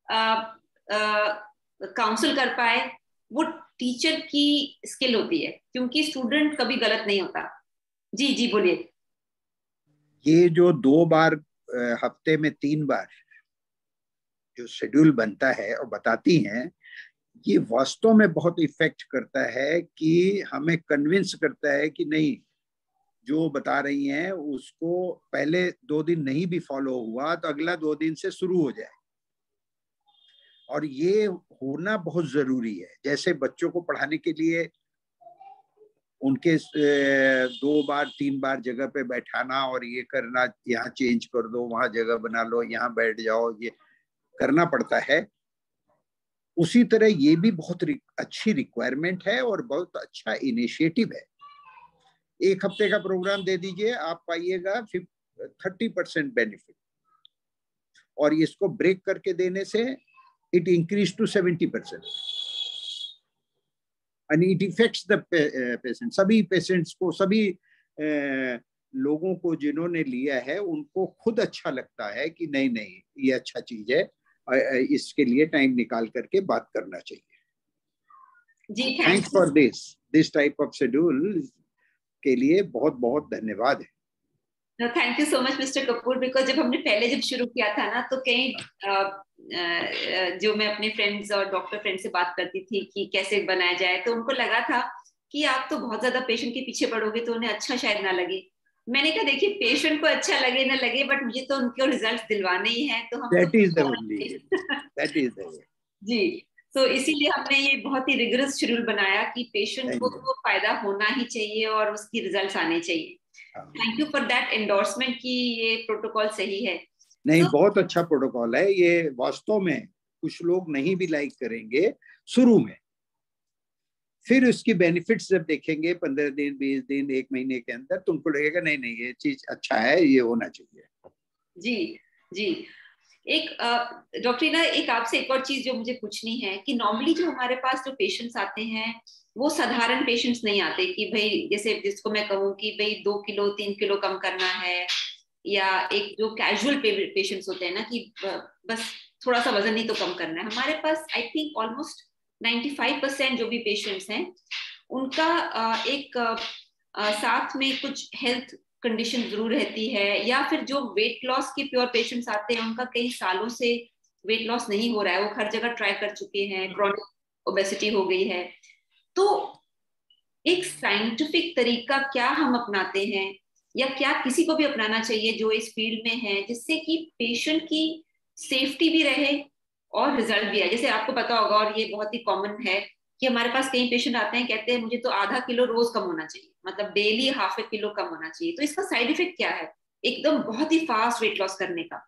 काउंसिल कर पाए, वो टीचर की स्किल होती है, क्योंकि स्टूडेंट कभी गलत नहीं होता। जी जी बोलिए। ये जो दो बार हफ्ते में तीन बार जो शेड्यूल बनता है और बताती हैं, ये वास्तव में बहुत इफेक्ट करता है कि हमें कन्विंस करता है कि नहीं, जो बता रही हैं उसको पहले दो दिन नहीं भी फॉलो हुआ तो अगला दो दिन से शुरू हो जाए। और ये होना बहुत जरूरी है। जैसे बच्चों को पढ़ाने के लिए उनके दो बार तीन बार जगह पे बैठाना और ये करना, यहाँ चेंज कर दो, वहां जगह बना लो, यहाँ बैठ जाओ, ये करना पड़ता है। उसी तरह ये भी बहुत अच्छी रिक्वायरमेंट है और बहुत अच्छा इनिशिएटिव है। एक हफ्ते का प्रोग्राम दे दीजिए, आप पाइएगा थर्टी परसेंट बेनिफिट, और इसको ब्रेक करके देने से it increase to seventy percent and it effects the patient. सभी पेशेंट्स को, सभी uh, लोगों को जिन्होंने लिया है उनको खुद अच्छा लगता है कि नहीं नहीं ये अच्छा चीज है, इसके लिए टाइम निकाल करके बात करना चाहिए। जी, thanks for this this type of schedule के लिए बहुत बहुत धन्यवाद है। Thank you so much mister Kapoor. Because जब हमने पहले जब शुरू किया था ना, तो कई जो मैं अपने फ्रेंड्स और डॉक्टर फ्रेंड से बात करती थी कि कैसे बनाया जाए, तो उनको लगा था कि आप तो बहुत ज्यादा पेशेंट के पीछे पड़ोगे तो उन्हें अच्छा शायद ना लगे। मैंने कहा देखिए, पेशेंट को अच्छा लगे ना लगे, बट मुझे तो उनको रिजल्ट दिलवाने ही है। तो हम That is the only, that is the way. जी, तो इसीलिए हमने ये बहुत ही रिगरस शेड्यूल बनाया कि पेशेंट को तो फायदा होना ही चाहिए और उसकी रिजल्ट्स आने चाहिए। Thank you for that endorsement कि ये प्रोटोकॉल सही है। नहीं, so, बहुत अच्छा प्रोटोकॉल है ये। वास्तव में कुछ लोग नहीं भी लाइक करेंगे शुरू में, फिर उसकी बेनिफिट्स जब देखेंगे पंद्रह दिन, बीस दिन, एक महीने के अंदर, तुमको लगेगा नहीं नहीं ये चीज अच्छा है, ये होना चाहिए। जी जी। एक डॉक्टर रीना, एक आपसे एक और चीज जो मुझे पूछनी है कि नॉर्मली जो हमारे पास जो पेशेंट्स आते हैं वो साधारण पेशेंट्स नहीं आते कि भाई, जैसे जिसको मैं कहूँ कि भाई दो किलो तीन किलो कम करना है, या एक जो कैजुअल पेशेंट्स होते हैं ना कि बस थोड़ा सा वजन ही तो कम करना है। हमारे पास आई थिंक ऑलमोस्ट पचानवे परसेंट जो भी पेशेंट्स हैं उनका एक साथ में कुछ हेल्थ कंडीशन जरूर रहती है, या फिर जो वेट लॉस के प्योर पेशेंट्स आते हैं उनका कई सालों से वेट लॉस नहीं हो रहा है, वो हर जगह ट्राई कर चुके हैं, क्रॉनिक ओबेसिटी हो गई है। तो एक साइंटिफिक तरीका क्या हम अपनाते हैं या क्या किसी को भी अपनाना चाहिए जो इस फील्ड में है, जिससे कि पेशेंट की सेफ्टी भी रहे और रिजल्ट भी आए? जैसे आपको पता होगा, और ये बहुत ही कॉमन है कि हमारे पास कई पेशेंट आते हैं, कहते हैं मुझे तो आधा किलो रोज कम होना चाहिए, मतलब डेली हाफ ए किलो कम होना चाहिए। तो इसका साइड इफेक्ट क्या है एकदम बहुत ही फास्ट वेट लॉस करने का?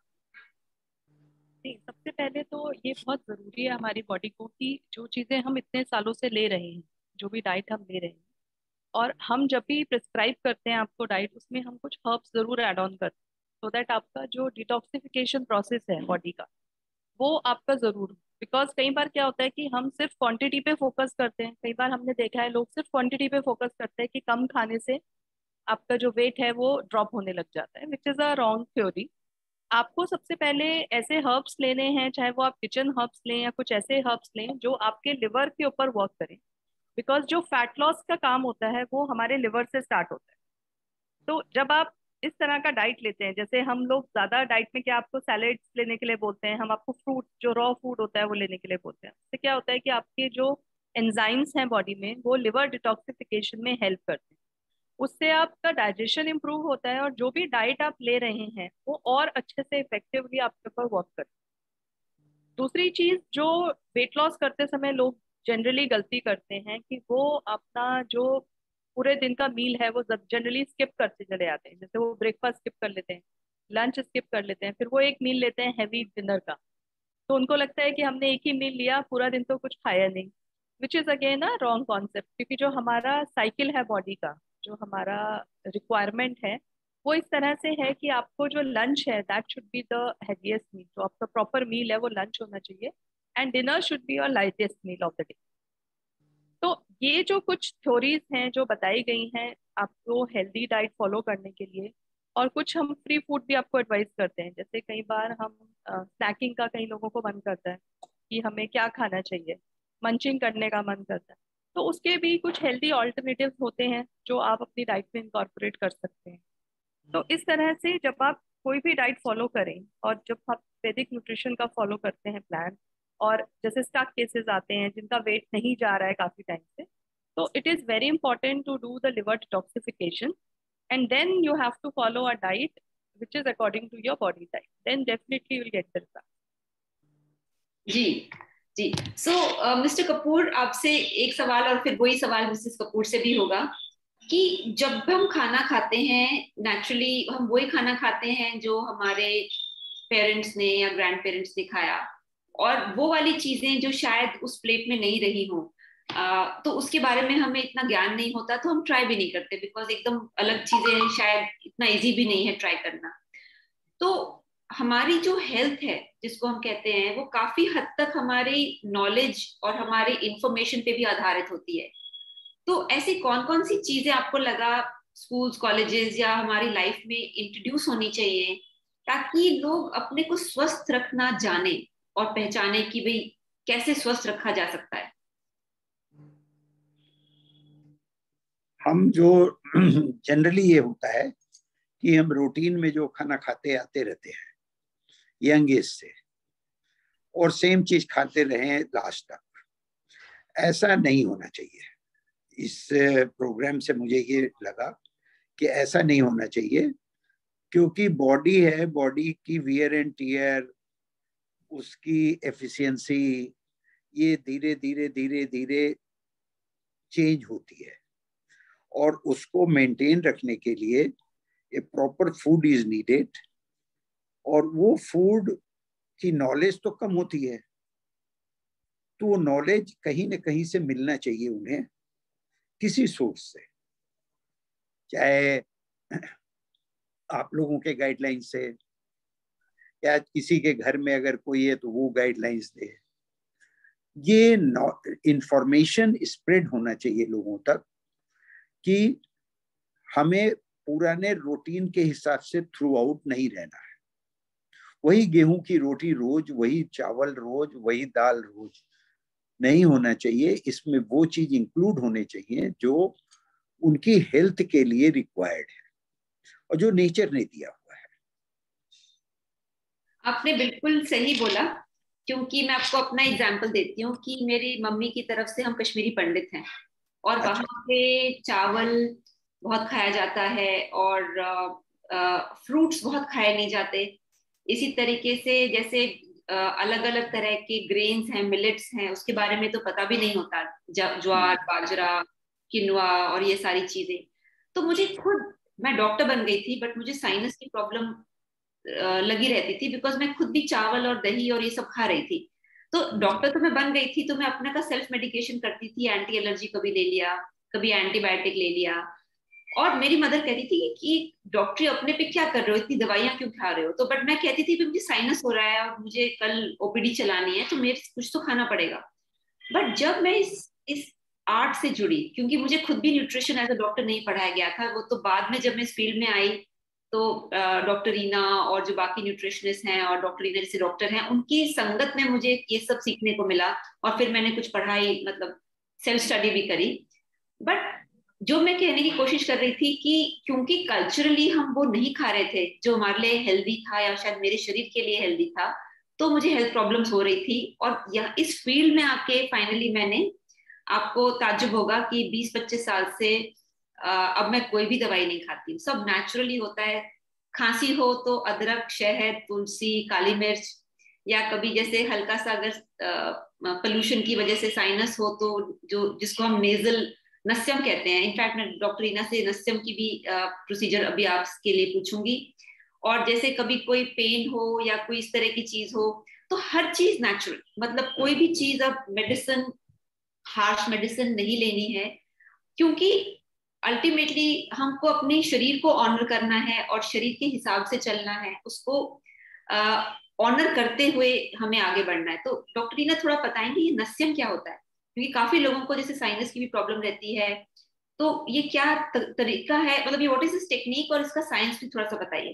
नहीं, सबसे पहले तो ये बहुत जरूरी है हमारी बॉडी को कि जो चीजें हम इतने सालों से ले रहे हैं, जो भी डाइट हम ले रहे हैं, और हम जब भी प्रिस्क्राइब करते हैं आपको डाइट, उसमें हम कुछ हर्ब्स जरूर ऐड ऑन करते हैं, सो दैट आपका जो डिटॉक्सिफिकेशन प्रोसेस है बॉडी का वो आपका जरूर। बिकॉज कई बार क्या होता है कि हम सिर्फ क्वांटिटी पे फोकस करते हैं, कई बार हमने देखा है लोग सिर्फ क्वांटिटी पे फोकस करते हैं कि कम खाने से आपका जो वेट है वो ड्रॉप होने लग जाता है, which is a wrong theory. आपको सबसे पहले ऐसे हर्ब्स लेने हैं, चाहे वो आप किचन हर्ब्स लें या कुछ ऐसे हर्ब्स लें जो आपके लिवर के ऊपर वर्क करें। बिकॉज जो फैट लॉस का काम होता है वो हमारे लिवर से स्टार्ट होता है। तो जब आप इस तरह का डाइट लेते हैं, जैसे हम लोग ज्यादा डाइट में क्या आपको सैलेड्स लेने के लिए बोलते हैं, हम आपको फ्रूट जो रॉ फूड होता है वो लेने के लिए बोलते हैं। उससे क्या होता है कि आपके जो एंजाइम्स हैं बॉडी में वो लिवर डिटॉक्सिफिकेशन में हेल्प करते हैं, उससे आपका डाइजेशन इंप्रूव होता है और जो भी डाइट आप ले रहे हैं वो और अच्छे से इफेक्टिवली आपके ऊपर वर्क करते हैं। दूसरी चीज जो वेट लॉस करते समय लोग जनरली गलती करते हैं कि वो अपना जो पूरे दिन का मील है वो जनरली स्किप करते चले आते हैं। जैसे वो ब्रेकफास्ट स्किप कर लेते हैं, लंच स्किप कर लेते हैं, फिर वो एक मील लेते हैं हैवी डिनर का। तो उनको लगता है कि हमने एक ही मील लिया, पूरा दिन तो कुछ खाया नहीं, which is again a wrong concept. क्योंकि जो हमारा साइकिल है बॉडी का, जो हमारा रिक्वायरमेंट है, वो इस तरह से है कि आपको जो लंच है that should be the heaviest meal, जो आपका प्रॉपर मील है वो लंच होना चाहिए, and dinner should be your lightest meal of the day. तो ये जो कुछ थ्योरीज हैं जो बताई गई हैं आपको हेल्दी डाइट फॉलो करने के लिए, और कुछ हम फ्री फूड भी आपको एडवाइस करते हैं। जैसे कई बार हम स्नैकिंग का कई लोगों को मन करता है कि हमें क्या खाना चाहिए, मंचिंग करने का मन करता है, तो उसके भी कुछ हेल्दी ऑल्टरनेटिव्स होते हैं जो आप अपनी डाइट में इंकॉर्पोरेट कर सकते हैं। तो इस तरह से जब आप कोई भी डाइट फॉलो करें, और जब आप वैदिक न्यूट्रिशन का फॉलो करते हैं प्लान, और जैसे स्टक केसेस आते हैं जिनका वेट नहीं जा रहा है काफी टाइम से, तो it is very important to do the liver detoxification, and then you have to follow a diet which is according to your body type, then definitely you will get the result. जी जी। So mister Kapoor, आपसे एक सवाल और फिर वही सवाल Mrs Kapoor से भी होगा कि जब हम खाना खाते हैं, नेचुरली हम वही खाना खाते हैं जो हमारे पेरेंट्स ने या ग्रैंड पेरेंट्स ने खाया, और वो वाली चीजें जो शायद उस प्लेट में नहीं रही हो, Uh, तो उसके बारे में हमें इतना ज्ञान नहीं होता, तो हम ट्राई भी नहीं करते, बिकॉज एकदम अलग चीजें शायद इतना इजी भी नहीं है ट्राई करना। तो हमारी जो हेल्थ है जिसको हम कहते हैं, वो काफी हद तक हमारी नॉलेज और हमारी इंफॉर्मेशन पे भी आधारित होती है। तो ऐसी कौन कौन सी चीजें आपको लगा स्कूल्स, कॉलेजेस या हमारी लाइफ में इंट्रोड्यूस होनी चाहिए ताकि लोग अपने को स्वस्थ रखना जाने और पहचाने कि भाई कैसे स्वस्थ रखा जा सकता है? हम जो जनरली ये होता है कि हम रूटीन में जो खाना खाते आते रहते हैं यंग एज से, और सेम चीज खाते रहे लास्ट तक, ऐसा नहीं होना चाहिए। इस प्रोग्राम से मुझे ये लगा कि ऐसा नहीं होना चाहिए, क्योंकि बॉडी है, बॉडी की वियर एंड टीयर, उसकी एफिशिएंसी ये धीरे धीरे धीरे धीरे चेंज होती है, और उसको मेंटेन रखने के लिए a proper food is needed. और वो फूड की नॉलेज तो कम होती है, तो वो नॉलेज कहीं ना कहीं से मिलना चाहिए उन्हें, किसी सोर्स से, चाहे आप लोगों के गाइडलाइन से, या किसी के घर में अगर कोई है तो वो गाइडलाइंस दे। ये इंफॉर्मेशन स्प्रेड होना चाहिए लोगों तक कि हमें पुराने रूटीन के हिसाब से थ्रू आउट नहीं रहना है। वही गेहूं की रोटी रोज, वही चावल रोज, वही दाल रोज, नहीं होना चाहिए। इसमें वो चीज इंक्लूड होने चाहिए जो उनकी हेल्थ के लिए रिक्वायर्ड है और जो नेचर ने दिया हुआ है। आपने बिल्कुल सही बोला, क्योंकि मैं आपको अपना एग्जांपल देती हूँ कि मेरी मम्मी की तरफ से हम कश्मीरी पंडित हैं और अच्छा। वहाँ पे चावल बहुत खाया जाता है और फ्रूट्स बहुत खाए नहीं जाते। इसी तरीके से जैसे अलग अलग तरह के ग्रेन्स हैं, मिलेट्स हैं, उसके बारे में तो पता भी नहीं होता, ज्वार, बाजरा, किनवा और ये सारी चीजें। तो मुझे खुद, मैं डॉक्टर बन गई थी बट मुझे साइनस की प्रॉब्लम लगी रहती थी, बिकॉज मैं खुद भी चावल और दही और ये सब खा रही थी। तो डॉक्टर तो मैं बन गई थी, तो मैं अपना का सेल्फ मेडिकेशन करती थी, एंटी एलर्जी कभी ले लिया, कभी एंटीबायोटिक ले लिया। और मेरी मदर कहती थी कि डॉक्टरी अपने पे क्या कर रहे हो, इतनी दवाइयां क्यों खा रहे हो। तो बट मैं कहती थी कि मुझे साइनस हो रहा है और मुझे कल ओपीडी चलानी है, तो मेरे कुछ तो खाना पड़ेगा। बट जब मैं इस इस आर्ट से जुड़ी, क्योंकि मुझे खुद भी न्यूट्रिशन एज अ डॉक्टर नहीं पढ़ाया गया था, वो तो बाद में जब मैं इस फील्ड में आई तो डॉक्टर रीना और जो बाकी न्यूट्रिशनिस्ट हैं और डॉक्टर रीना जैसे डॉक्टर हैं, उनकी संगत में मुझे ये सब सीखने को मिला और फिर मैंने कुछ पढ़ाई, मतलब सेल्फ स्टडी भी करी। बट जो मैं कहने की कोशिश कर रही थी कि क्योंकि कल्चरली हम वो नहीं खा रहे थे जो हमारे लिए हेल्दी था या शायद मेरे शरीर के लिए हेल्दी था, तो मुझे हेल्थ प्रॉब्लम्स हो रही थी। और यह इस फील्ड में आके फाइनली मैंने, आपको ताज्जुब होगा कि बीस पच्चीस साल से Uh, अब मैं कोई भी दवाई नहीं खाती, सब नेचुरली होता है। खांसी हो तो अदरक, शहद, तुलसी, काली मिर्च, या कभी जैसे हल्का सा अगर पोल्यूशन की वजह से साइनस हो तो जो जिसको हम नेजल नस्यम कहते हैं, इनफैक्ट मैं डॉक्टर रीना से नस्यम की भी प्रोसीजर अभी आपके लिए पूछूंगी। और जैसे कभी कोई पेन हो या कोई इस तरह की चीज हो, तो हर चीज नेचुरल, मतलब कोई भी चीज अब मेडिसिन, हार्श मेडिसिन नहीं लेनी है, क्योंकि अल्टीमेटली हमको अपने शरीर को ऑनर करना है और शरीर के हिसाब से चलना है, उसको ऑनर करते हुए हमें आगे बढ़ना है। तो डॉक्टर रीना थोड़ा बताएंगे ये नस्यम क्या होता है, क्योंकि काफी लोगों को जैसे साइनस की भी प्रॉब्लम रहती है, तो ये क्या तरीका है, मतलब ये व्हाट इज दिस टेक्निक और इसका साइंस भी थोड़ा सा बताइए।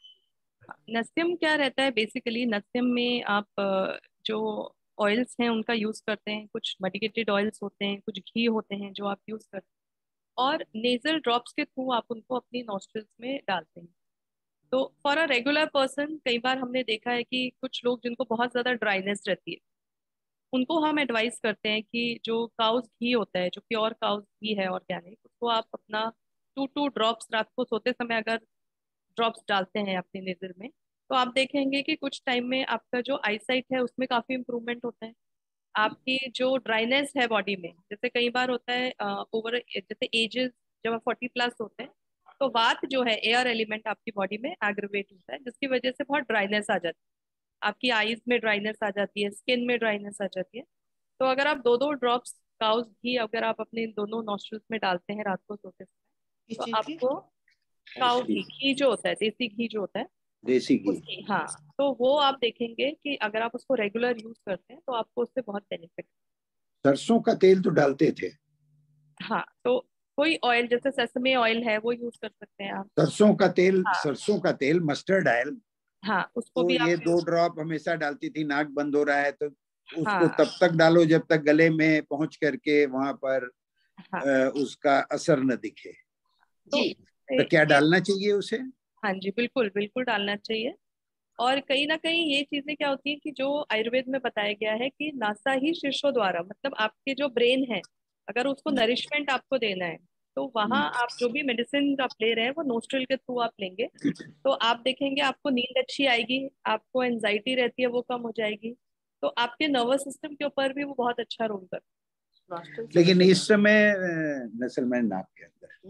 नस्यम क्या रहता है बेसिकली? नस्यम में आप जो ऑयल्स हैं उनका यूज करते हैं, कुछ मेडिकेटेड ऑयल्स होते हैं, कुछ घी होते हैं जो आप यूज करते हैं, और नेजल ड्रॉप्स के थ्रू आप उनको अपनी नॉस्ट्रिल्स में डालते हैं। तो फॉर अ रेगुलर पर्सन, कई बार हमने देखा है कि कुछ लोग जिनको बहुत ज्यादा ड्राइनेस रहती है, उनको हम एडवाइस करते हैं कि जो काउस घी होता है, जो प्योर काउस घी है ऑर्गेनिक, उसको आप अपना टू टू ड्रॉप्स रात को सोते समय अगर ड्रॉप्स डालते हैं अपने नेजल में, तो आप देखेंगे कि कुछ टाइम में आपका जो आईसाइट है उसमें काफी इंप्रूवमेंट होता है। आपकी जो ड्राइनेस है बॉडी में, जैसे कई बार होता है ओवर, जैसे एजेस जब आप फोर्टी प्लस होते हैं तो वात जो है, एयर एलिमेंट आपकी बॉडी में एग्रीवेट होता है, जिसकी वजह से बहुत ड्राइनेस आ जाती है, आपकी आईज में ड्राइनेस आ जाती है, स्किन में ड्राइनेस आ जाती है। तो अगर आप दो दो ड्रॉप्स काउस घी अगर आप अपने दोनों नॉस्ट्रल्स में डालते हैं रात को सोते समय, तो आपको काउ घी, घी जो होता है, देसी घी जो होता है, देसी घी, उसकी, हाँ, तो वो आप देखेंगे कि अगर आप उसको रेगुलर यूज करते हैं तो आपको उससे बहुत बेनिफिट। सरसों का तेल तो डालते थे। हाँ, तो कोई ऑयल जैसे सेसमे ऑयल है वो यूज कर सकते हैं आप। सरसों का तेल, हाँ, सरसों का तेल, मस्टर्ड ऑयल, हाँ, उसको तो भी ये आप, दो ड्रॉप हमेशा डालती थी। नाक बंद हो रहा है तो उसको हाँ, तब तक डालो जब तक गले में पहुंच करके वहां पर हाँ, आ, उसका असर न दिखे। तो जी, तो क्या ये, डालना चाहिए उसे? हाँ जी, बिल्कुल बिल्कुल डालना चाहिए। और कहीं ना कहीं ये चीजें क्या होती है कि जो आयुर्वेद में बताया गया है कि नासा ही शीर्षों द्वारा, मतलब आपके जो ब्रेन है, अगर उसको नरिशमेंट आपको देना है, तो वहां आप जो भी मेडिसिन आप ले रहे हैं वो नोस्ट्रल के थ्रू आप लेंगे, तो आप देखेंगे आपको नींद अच्छी आएगी, आपको एंजाइटी रहती है वो कम हो जाएगी, तो आपके नर्वस सिस्टम के ऊपर भी वो बहुत अच्छा रोल करता है। लेकिन इस समय नसलमैन नाक के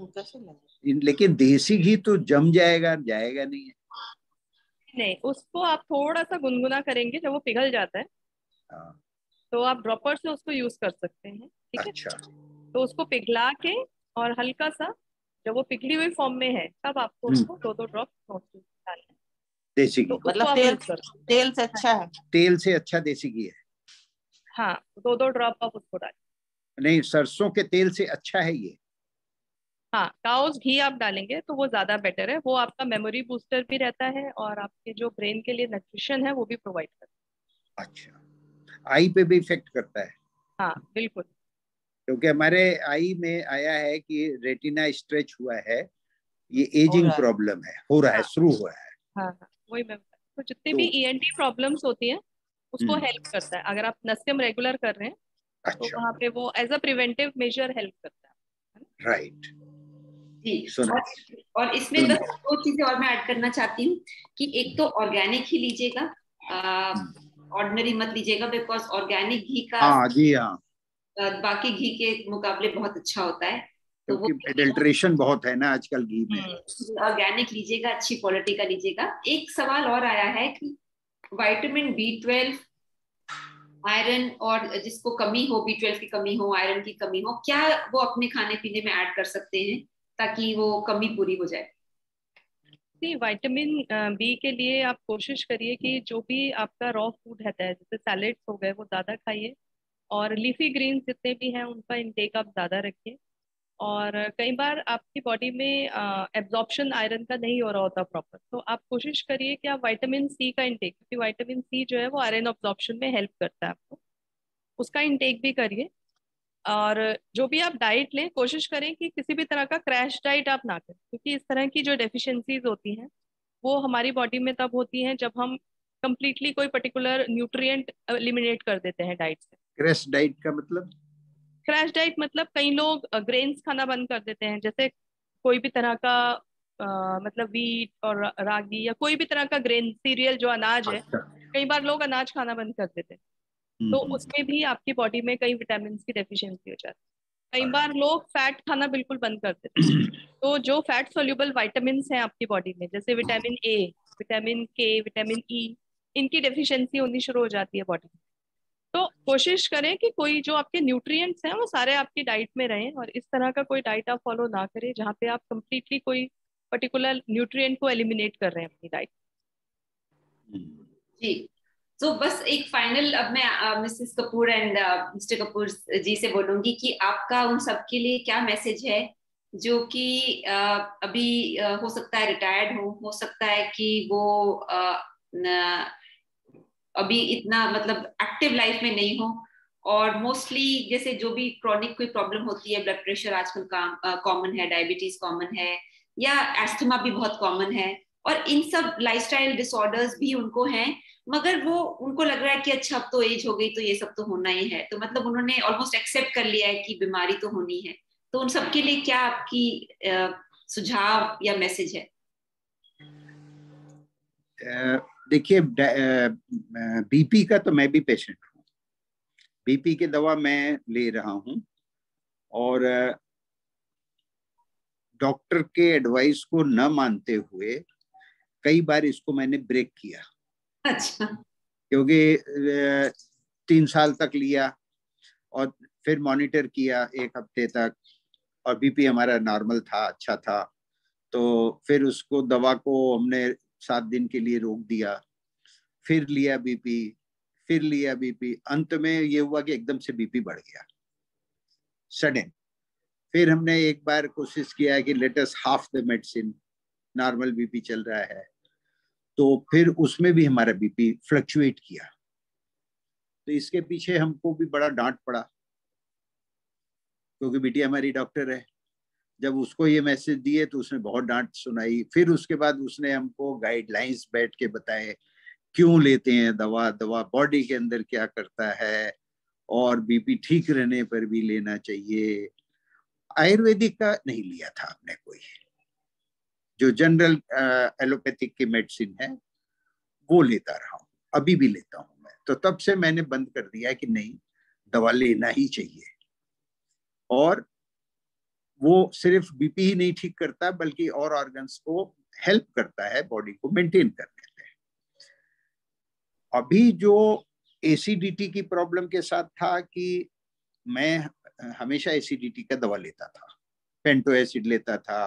अंदर, लेकिन देसी घी तो जम जाएगा, जाएगा नहीं है। नहीं, उसको आप थोड़ा सा गुनगुना करेंगे, जब वो पिघल जाता है हाँ, तो आप ड्रॉपर से उसको यूज कर सकते हैं, ठीक है। अच्छा। तो उसको पिघला के और हल्का सा, जब वो पिघली हुई फॉर्म में है तब आपको उसको दो दो ड्रॉप नोस्ट्रल डालना है। देसी तो घी, मतलब उसको आप तेल यूज कर, तेल से अच्छा है? तेल से अच्छा देसी घी है? हाँ, दो दो ड्रॉप आप उसको डालें। नहीं, सरसों के तेल से अच्छा है ये? हाँ, काउस घी आप डालेंगे तो वो ज्यादा बेटर है, वो आपका मेमोरी बूस्टर भी रहता है और आपके जो ब्रेन के लिए न्यूट्रिशन है वो भी प्रोवाइड करता अच्छा, आई पे भी इफेक्ट करता है? हाँ बिल्कुल, क्योंकि हमारे आई में आया है कि रेटिना स्ट्रेच हुआ है, ये हो एजिंग रहा है। प्रॉब्लम है, हो रहा है, हाँ शुरू हुआ है। हाँ हाँ, वही मैं बता- तो जितनी तो भी ईएनटी प्रॉब्लम्स होती हैं उसको हम्म, हेल्प करता है, अगर आप नस्यम रेगुलर कर रहे हैं तो अच्छा, वहाँ पे वो as a preventive measure help करता है, है ना? राइट, जी। सुना। और, और इसमें बस दो चीजें और मैं ऐड करना चाहती हूँ कि एक तो ऑर्गेनिक ही लीजिएगा, ऑर्डिनरी मत लीजिएगा, बिकॉज ऑर्गेनिक घी का हाँ जी, हाँ, अ, बाकी घी के मुकाबले बहुत अच्छा होता है, तो वो क्योंकि एडल्ट्रेशन बहुत है ना आजकल घी में। ऑर्गेनिक लीजिएगा, अच्छी क्वालिटी का लीजिएगा। एक सवाल और आया है कि विटामिन बी ट्वेल्व, आयरन, और जिसको कमी हो, बी ट्वेल्व की कमी हो, आयरन की कमी हो, क्या वो अपने खाने पीने में ऐड कर सकते हैं ताकि वो कमी पूरी हो जाए? सी विटामिन बी के लिए आप कोशिश करिए कि जो भी आपका रॉ फूड रहता है, जैसे सैलेड्स हो गए, वो ज़्यादा खाइए, और लीफी ग्रीन्स जितने भी हैं उनका इंटेक आप ज़्यादा रखिए। और कई बार आपकी बॉडी में एब्जॉर्प्शन आयरन का नहीं हो रहा होता प्रॉपर, तो आप कोशिश करिए कि आप विटामिन सी का इंटेक, क्योंकि विटामिन सी जो है वो आयरन ऑब्जॉर्प्शन में हेल्प करता है आपको, उसका इंटेक भी करिए। और जो भी आप डाइट लें, कोशिश करें कि किसी भी तरह का क्रैश डाइट आप ना करें, क्योंकि इस तरह की जो डेफिशिएंसीज होती हैं वो हमारी बॉडी में तब होती हैं जब हम कंप्लीटली कोई पर्टिकुलर न्यूट्रिएंट एलिमिनेट कर देते हैं डाइट से। क्रैश डाइट का मतलब? क्रैश डाइट मतलब कई लोग ग्रेन्स खाना बंद कर देते हैं, जैसे कोई भी तरह का अ, मतलब वीट और रागी या कोई भी तरह का ग्रेन सीरियल जो अनाज है, अच्छा, कई बार लोग अनाज खाना बंद कर देते हैं, हम्म तो हम्म, उसमें भी आपकी बॉडी में कई विटामिन की डेफिशिएंसी हो जाती है। कई बार alright, लोग फैट खाना बिल्कुल बंद कर देते हैं, तो जो फैट सोल्यूबल विटामिन हैं आपकी बॉडी में, जैसे vitamin A, vitamin K, vitamin E, इनकी डेफिशिएंसी होनी शुरू हो जाती है बॉडी में। तो कोशिश करें कि कोई जो आपके न्यूट्रिएंट्स हैं वो सारे आपकी डाइट में रहें, और इस तरह का कोई डाइट आप फॉलो ना करें जहाँ पे आप कंप्लीटली कोई पर्टिकुलर न्यूट्रिएंट को एलिमिनेट कर रहे हैं अपनी डाइट। हम्म। जी। तो बस एक फाइनल, अब मैं Mrs Kapoor and mister Kapoor ji से बोलूंगी कि आपका उन सबके लिए क्या मैसेज है जो कि uh, अभी uh, हो सकता है रिटायर्ड हो हो सकता है कि वो uh, न, अभी इतना मतलब एक्टिव लाइफ में नहीं हो, और मोस्टली जैसे जो भी क्रॉनिक कोई प्रॉब्लम होती है, ब्लड प्रेशर आजकल कॉमन है, डायबिटीज कॉमन है, या एस्थमा भी बहुत कॉमन है, और इन सब लाइफस्टाइल डिसऑर्डर्स भी उनको हैं, मगर वो उनको लग रहा है कि अच्छा अब तो एज हो गई तो ये सब तो होना ही है, तो मतलब उन्होंने ऑलमोस्ट एक्सेप्ट कर लिया है कि बीमारी तो होनी है। तो उन सबके लिए क्या आपकी अ, सुझाव या मैसेज है? अ, देखिए, बीपी का तो मैं भी पेशेंट हूँ, बीपी की दवा मैं ले रहा हूँ, और डॉक्टर के एडवाइस को न मानते हुए कई बार इसको मैंने ब्रेक किया, अच्छा। क्योंकि अ, तीन साल तक लिया और फिर मॉनिटर किया एक हफ्ते तक, और बीपी हमारा नॉर्मल था, अच्छा था, तो फिर उसको दवा को हमने सात दिन के लिए रोक दिया, फिर लिया बीपी, फिर लिया बीपी, अंत में ये हुआ कि एकदम से बीपी बढ़ गया सडन। फिर हमने एक बार कोशिश किया कि let us half the medicine, normal BP चल रहा है, तो फिर उसमें भी हमारा बीपी फ्लक्चुएट किया। तो इसके पीछे हमको भी बड़ा डांट पड़ा, क्योंकि बेटी हमारी डॉक्टर है। जब उसको ये मैसेज दिए तो उसने बहुत डांट सुनाई। फिर उसके बाद उसने हमको गाइडलाइंस बैठ के बताए क्यों लेते हैं दवा, दवा बॉडी के अंदर क्या करता है, और बीपी ठीक रहने पर भी लेना चाहिए। आयुर्वेदिक का नहीं लिया था हमने कोई, जो जनरल एलोपैथिक की मेडिसिन है वो लेता रहा हूँ, अभी भी लेता हूँ मैं। तो तब से मैंने बंद कर दिया कि नहीं, दवा लेना ही चाहिए। और वो सिर्फ बीपी ही नहीं ठीक करता, बल्कि और ऑर्गन्स को हेल्प करता है बॉडी को मेंटेन करने में। अभी जो एसिडिटी की प्रॉब्लम के साथ था कि मैं हमेशा एसिडिटी का दवा लेता था, पेंटो एसिड लेता था,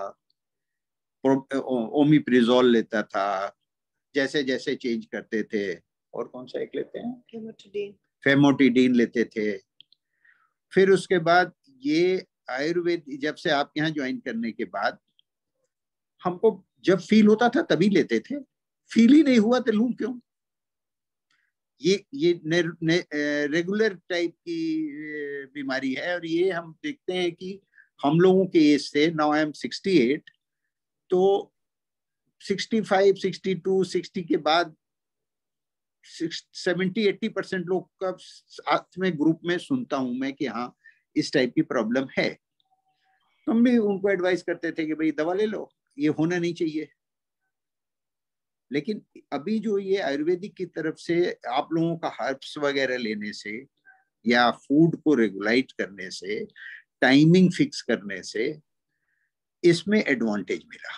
ओमिप्रिजोल लेता था, जैसे जैसे चेंज करते थे। और कौन सा एक लेते हैं, फेमोटिडीन, फेमोटिडीन लेते थे। फिर उसके बाद ये आयुर्वेद जब से आप यहाँ ज्वाइन करने के बाद हमको जब फील होता था तभी लेते थे, फील ही नहीं हुआ तो लूं क्यों। ये ये ने, ने, रेगुलर टाइप की बीमारी है। और ये हम देखते हैं कि हम लोगों के एज से, now I am sixty eight, तो sixty five, sixty two, sixty के बाद सेवेंटी एट्टी परसेंट लोग का साथ में ग्रुप में सुनता हूं मैं कि हाँ इस टाइप की प्रॉब्लम है। तो हम भी उनको एडवाइस करते थे कि भाई दवा ले लो, ये होना नहीं चाहिए। लेकिन अभी जो ये आयुर्वेदिक की तरफ से आप लोगों का हर्ब्स वगैरह लेने से या फूड को रेगुलेट करने से, टाइमिंग फिक्स करने से, इसमें एडवांटेज मिला।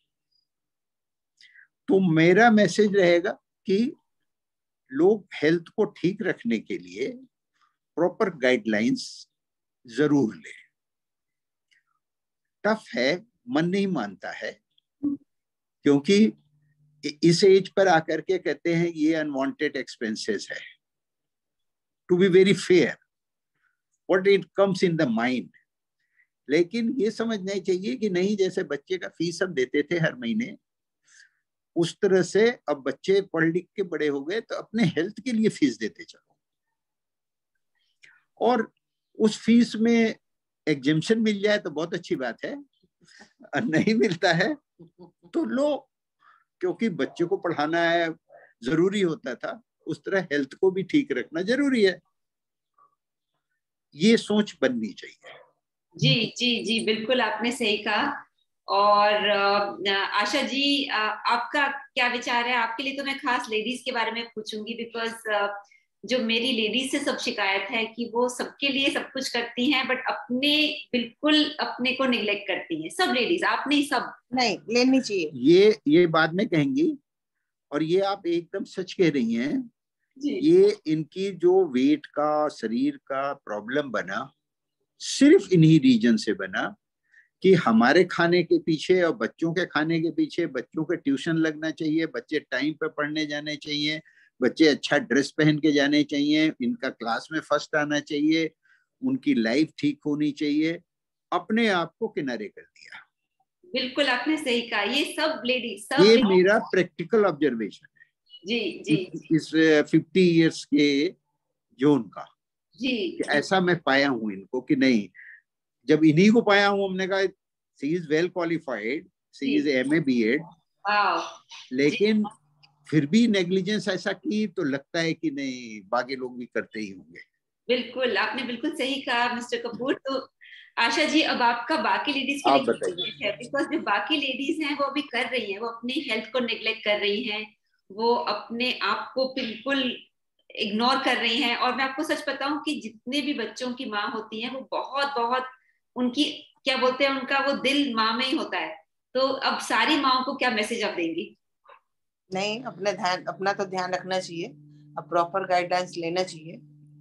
तो मेरा मैसेज रहेगा कि लोग हेल्थ को ठीक रखने के लिए प्रॉपर गाइडलाइंस जरूर लें। टफ है, मन नहीं मानता है, क्योंकि इस एज पर आकर के कहते हैं ये अनवांटेड एक्सपेंसेस है। To be very fair, what it comes in the mind. लेकिन ये समझना ही चाहिए कि नहीं, जैसे बच्चे का फीस हम देते थे हर महीने, उस तरह से अब बच्चे पढ़ लिख के बड़े हो गए तो अपने हेल्थ के लिए फीस देते चलो, और उस फीस में एग्जेम्पशन मिल जाए तो बहुत अच्छी बात है, और नहीं मिलता है तो लो, क्योंकि बच्चे को पढ़ाना है, जरूरी होता था, उस तरह हेल्थ को भी ठीक रखना जरूरी है। ये सोच बननी चाहिए। जी जी जी, बिल्कुल आपने सही कहा। और आशा जी, आपका क्या विचार है? आपके लिए तो मैं खास लेडीज के बारे में पूछूंगी, बिकॉज जो मेरी लेडीज से सब शिकायत है कि वो सबके लिए सब कुछ करती हैं, बट अपने बिल्कुल अपने को निग्लेक्ट करती हैं। सब लेडीज, आप नहीं, सब नहीं लेनी चाहिए। ये ये बाद में कहेंगी, और ये आप एकदम सच कह रही हैं जी। ये इनकी जो वेट का, शरीर का प्रॉब्लम बना, सिर्फ इन्हीं रीजन से बना कि हमारे खाने के पीछे और बच्चों के खाने के पीछे, बच्चों के ट्यूशन लगना चाहिए, बच्चे टाइम पे पढ़ने जाने चाहिए, बच्चे अच्छा ड्रेस पहन के जाने चाहिए, इनका क्लास में फर्स्ट आना चाहिए, उनकी लाइफ ठीक होनी चाहिए, अपने आप को किनारे कर दिया। बिल्कुल आपने सही कहा। ये सब लेडीज, सब ये लेडीज। मेरा प्रैक्टिकल ऑब्जर्वेशन है जी जी इस फिफ्टी इयर्स के जोन का जी, कि ऐसा मैं पाया हूं इनको कि नहीं। जब इन्हीं को पाया हूं, हमने कहा she is well qualified, she is M A B Ed, लेकिन फिर भी नेग्लिजेंस ऐसा की तो लगता है कि नहीं बाकी लोग भी करते ही होंगे। बिल्कुल आपने बिल्कुल सही कहा मिस्टर कपूर। तो आशा जी, अब आपका बाकी लेडीज के लिए है, बिकॉज जो बाकी लेडीज हैं वो अभी कर रही हैं, वो अपनी हेल्थ को नेग्लेक्ट कर रही हैं, वो अपने आप को बिल्कुल इग्नोर कर रही हैं। और मैं आपको सच बताऊं कि जितने भी बच्चों की माँ होती हैं वो बहुत बहुत उनकी क्या बोलते हैं, उनका वो दिल माँ में ही होता है। तो अब सारी माँओं को क्या मैसेज आप देंगी? नहीं, अपने ध्यान, अपना तो ध्यान रखना चाहिए, अब प्रॉपर गाइडलाइंस लेना चाहिए,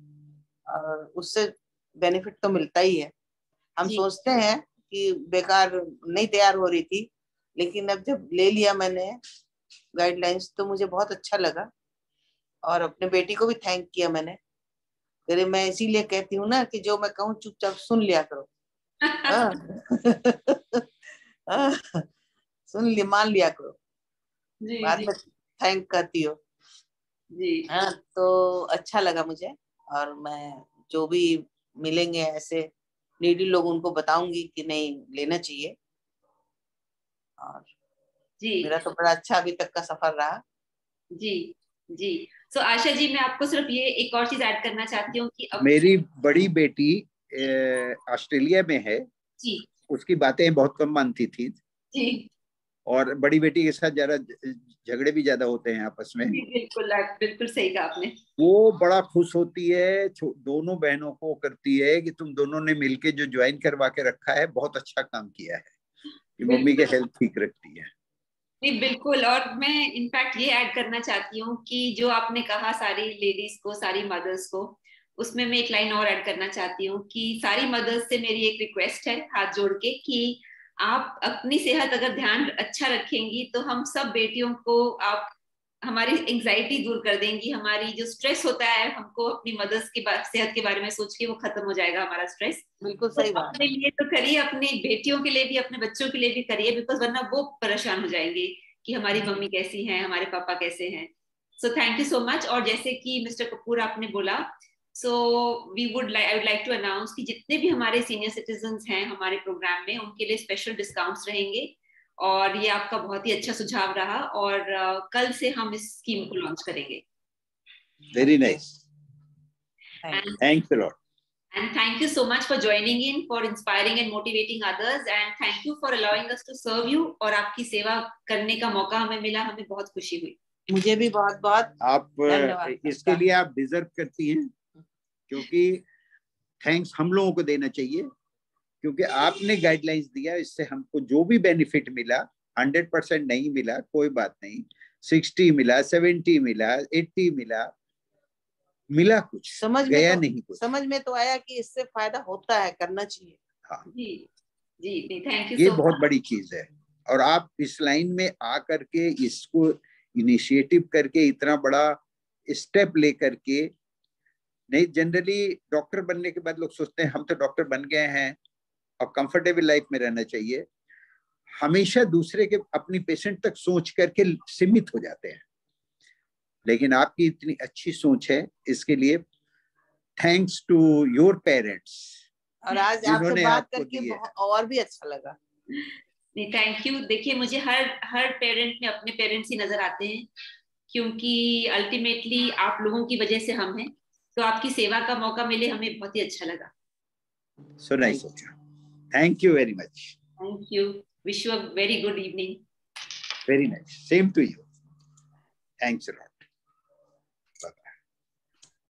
और उससे बेनिफिट तो मिलता ही है। हम सोचते हैं कि बेकार नहीं तैयार हो रही थी, लेकिन अब जब ले लिया मैंने गाइडलाइंस तो मुझे बहुत अच्छा लगा, और अपने बेटी को भी थैंक किया मैंने। अरे मैं इसीलिए कहती हूँ ना कि जो मैं कहूँ चुपचाप सुन लिया करो। सुन लिया, मान लिया करो, जी, बाद जी. में थैंक करती हो जी। हाँ, तो अच्छा लगा मुझे, और मैं जो भी मिलेंगे ऐसे नीडी लोग उनको बताऊंगी कि नहीं लेना चाहिए। और जी, मेरा तो बड़ा अच्छा अभी तक का सफर रहा। जी जी। सो so, आशा जी, मैं आपको सिर्फ ये एक और चीज ऐड करना चाहती हूँ कि अब मेरी बड़ी बेटी ऑस्ट्रेलिया में है जी, उसकी बातें बहुत कम मानती थी जी, और बड़ी बेटी के साथ ज्यादा झगड़े भी ज्यादा होते हैं आपस में। बिल्कुल बिल्कुल सही कहा आपने। वो बड़ा खुश होती है, दोनों बहनों को करती है कि तुम दोनों ने मिलके जो ज्वाइन करवा के रखा है बहुत अच्छा काम किया है, कि मम्मी के हेल्थ ठीक रखती है। नहीं, बिल्कुल। और मैं इनफैक्ट ये ऐड करना चाहती हूँ कि जो आपने कहा सारी लेडीज को, सारी मदर्स को, उसमें मैं एक लाइन और ऐड करना चाहती हूँ कि सारी मदर्स से मेरी एक रिक्वेस्ट है हाथ जोड़ के कि आप अपनी सेहत अगर ध्यान अच्छा रखेंगी तो हम सब बेटियों को आप हमारी एंजाइटी दूर कर देंगी। हमारी जो स्ट्रेस होता है, हमको अपनी मदर्स की सेहत के बारे में सोच के वो खत्म हो जाएगा हमारा स्ट्रेस। बिल्कुल सही बात। अपने लिए तो करिए, अपनी बेटियों के लिए भी, अपने बच्चों के लिए भी करिए, बिकॉज वरना वो परेशान हो जाएंगे कि हमारी मम्मी कैसी है, हमारे पापा कैसे हैं। So thank you so much. और जैसे कि मिस्टर कपूर आपने बोला, so we would like I would like to announce कि जितने भी हमारे सीनियर सिटीजन्स हैं हमारे प्रोग्राम में, उनके लिए स्पेशल डिस्काउंट्स रहेंगे। और ये आपका बहुत ही अच्छा सुझाव रहा, और uh, कल से हम इस स्कीम को लॉन्च करेंगे। Very nice, thanks a lot. And thank you so much for joining in, for inspiring and motivating others, and thank you for allowing us to serve you। और आपकी सेवा करने का मौका हमें मिला, हमें बहुत खुशी हुई। मुझे भी बहुत बहुत आप इसके लिए आप डिजर्व करती हैं, क्योंकि थैंक्स हम लोगों को देना चाहिए, क्योंकि आपने गाइडलाइंस दिया, इससे हमको जो भी बेनिफिट मिला, हंड्रेड परसेंट नहीं मिला कोई बात नहीं, सिक्सटी मिला, सेवेंटी मिला, एट्टी मिला, मिला कुछ, समझ गया में तो, नहीं कुछ। समझ में तो आया कि इससे फायदा होता है, करना चाहिए। हाँ जी जी, थैंक यू। ये बहुत बड़ी चीज है, और आप इस लाइन में आकर के इसको इनिशिएटिव करके इतना बड़ा स्टेप लेकर के, नहीं जनरली डॉक्टर बनने के बाद लोग सोचते हैं हम तो डॉक्टर बन गए हैं और कंफर्टेबल लाइफ में रहना चाहिए, हमेशा दूसरे के अपनी पेशेंट तक सोच करके सीमित हो जाते हैं। लेकिन आपकी इतनी अच्छी सोच है, इसके लिए थैंक्स टू योर पेरेंट्स। और आज आपसे बात करके और भी अच्छा लगा। नहीं, थैंक यू। देखिए, मुझे हर हर पेरेंट में अपने पेरेंट्स ही नजर आते हैं, क्योंकि अल्टीमेटली आप लोगों की वजह से हम हैं। तो आपकी सेवा का मौका मिले, हमें बहुत ही अच्छा लगा। So nice, thank you very much. Thank you, wish you a very good evening. Very nice, same to you, thanks a lot.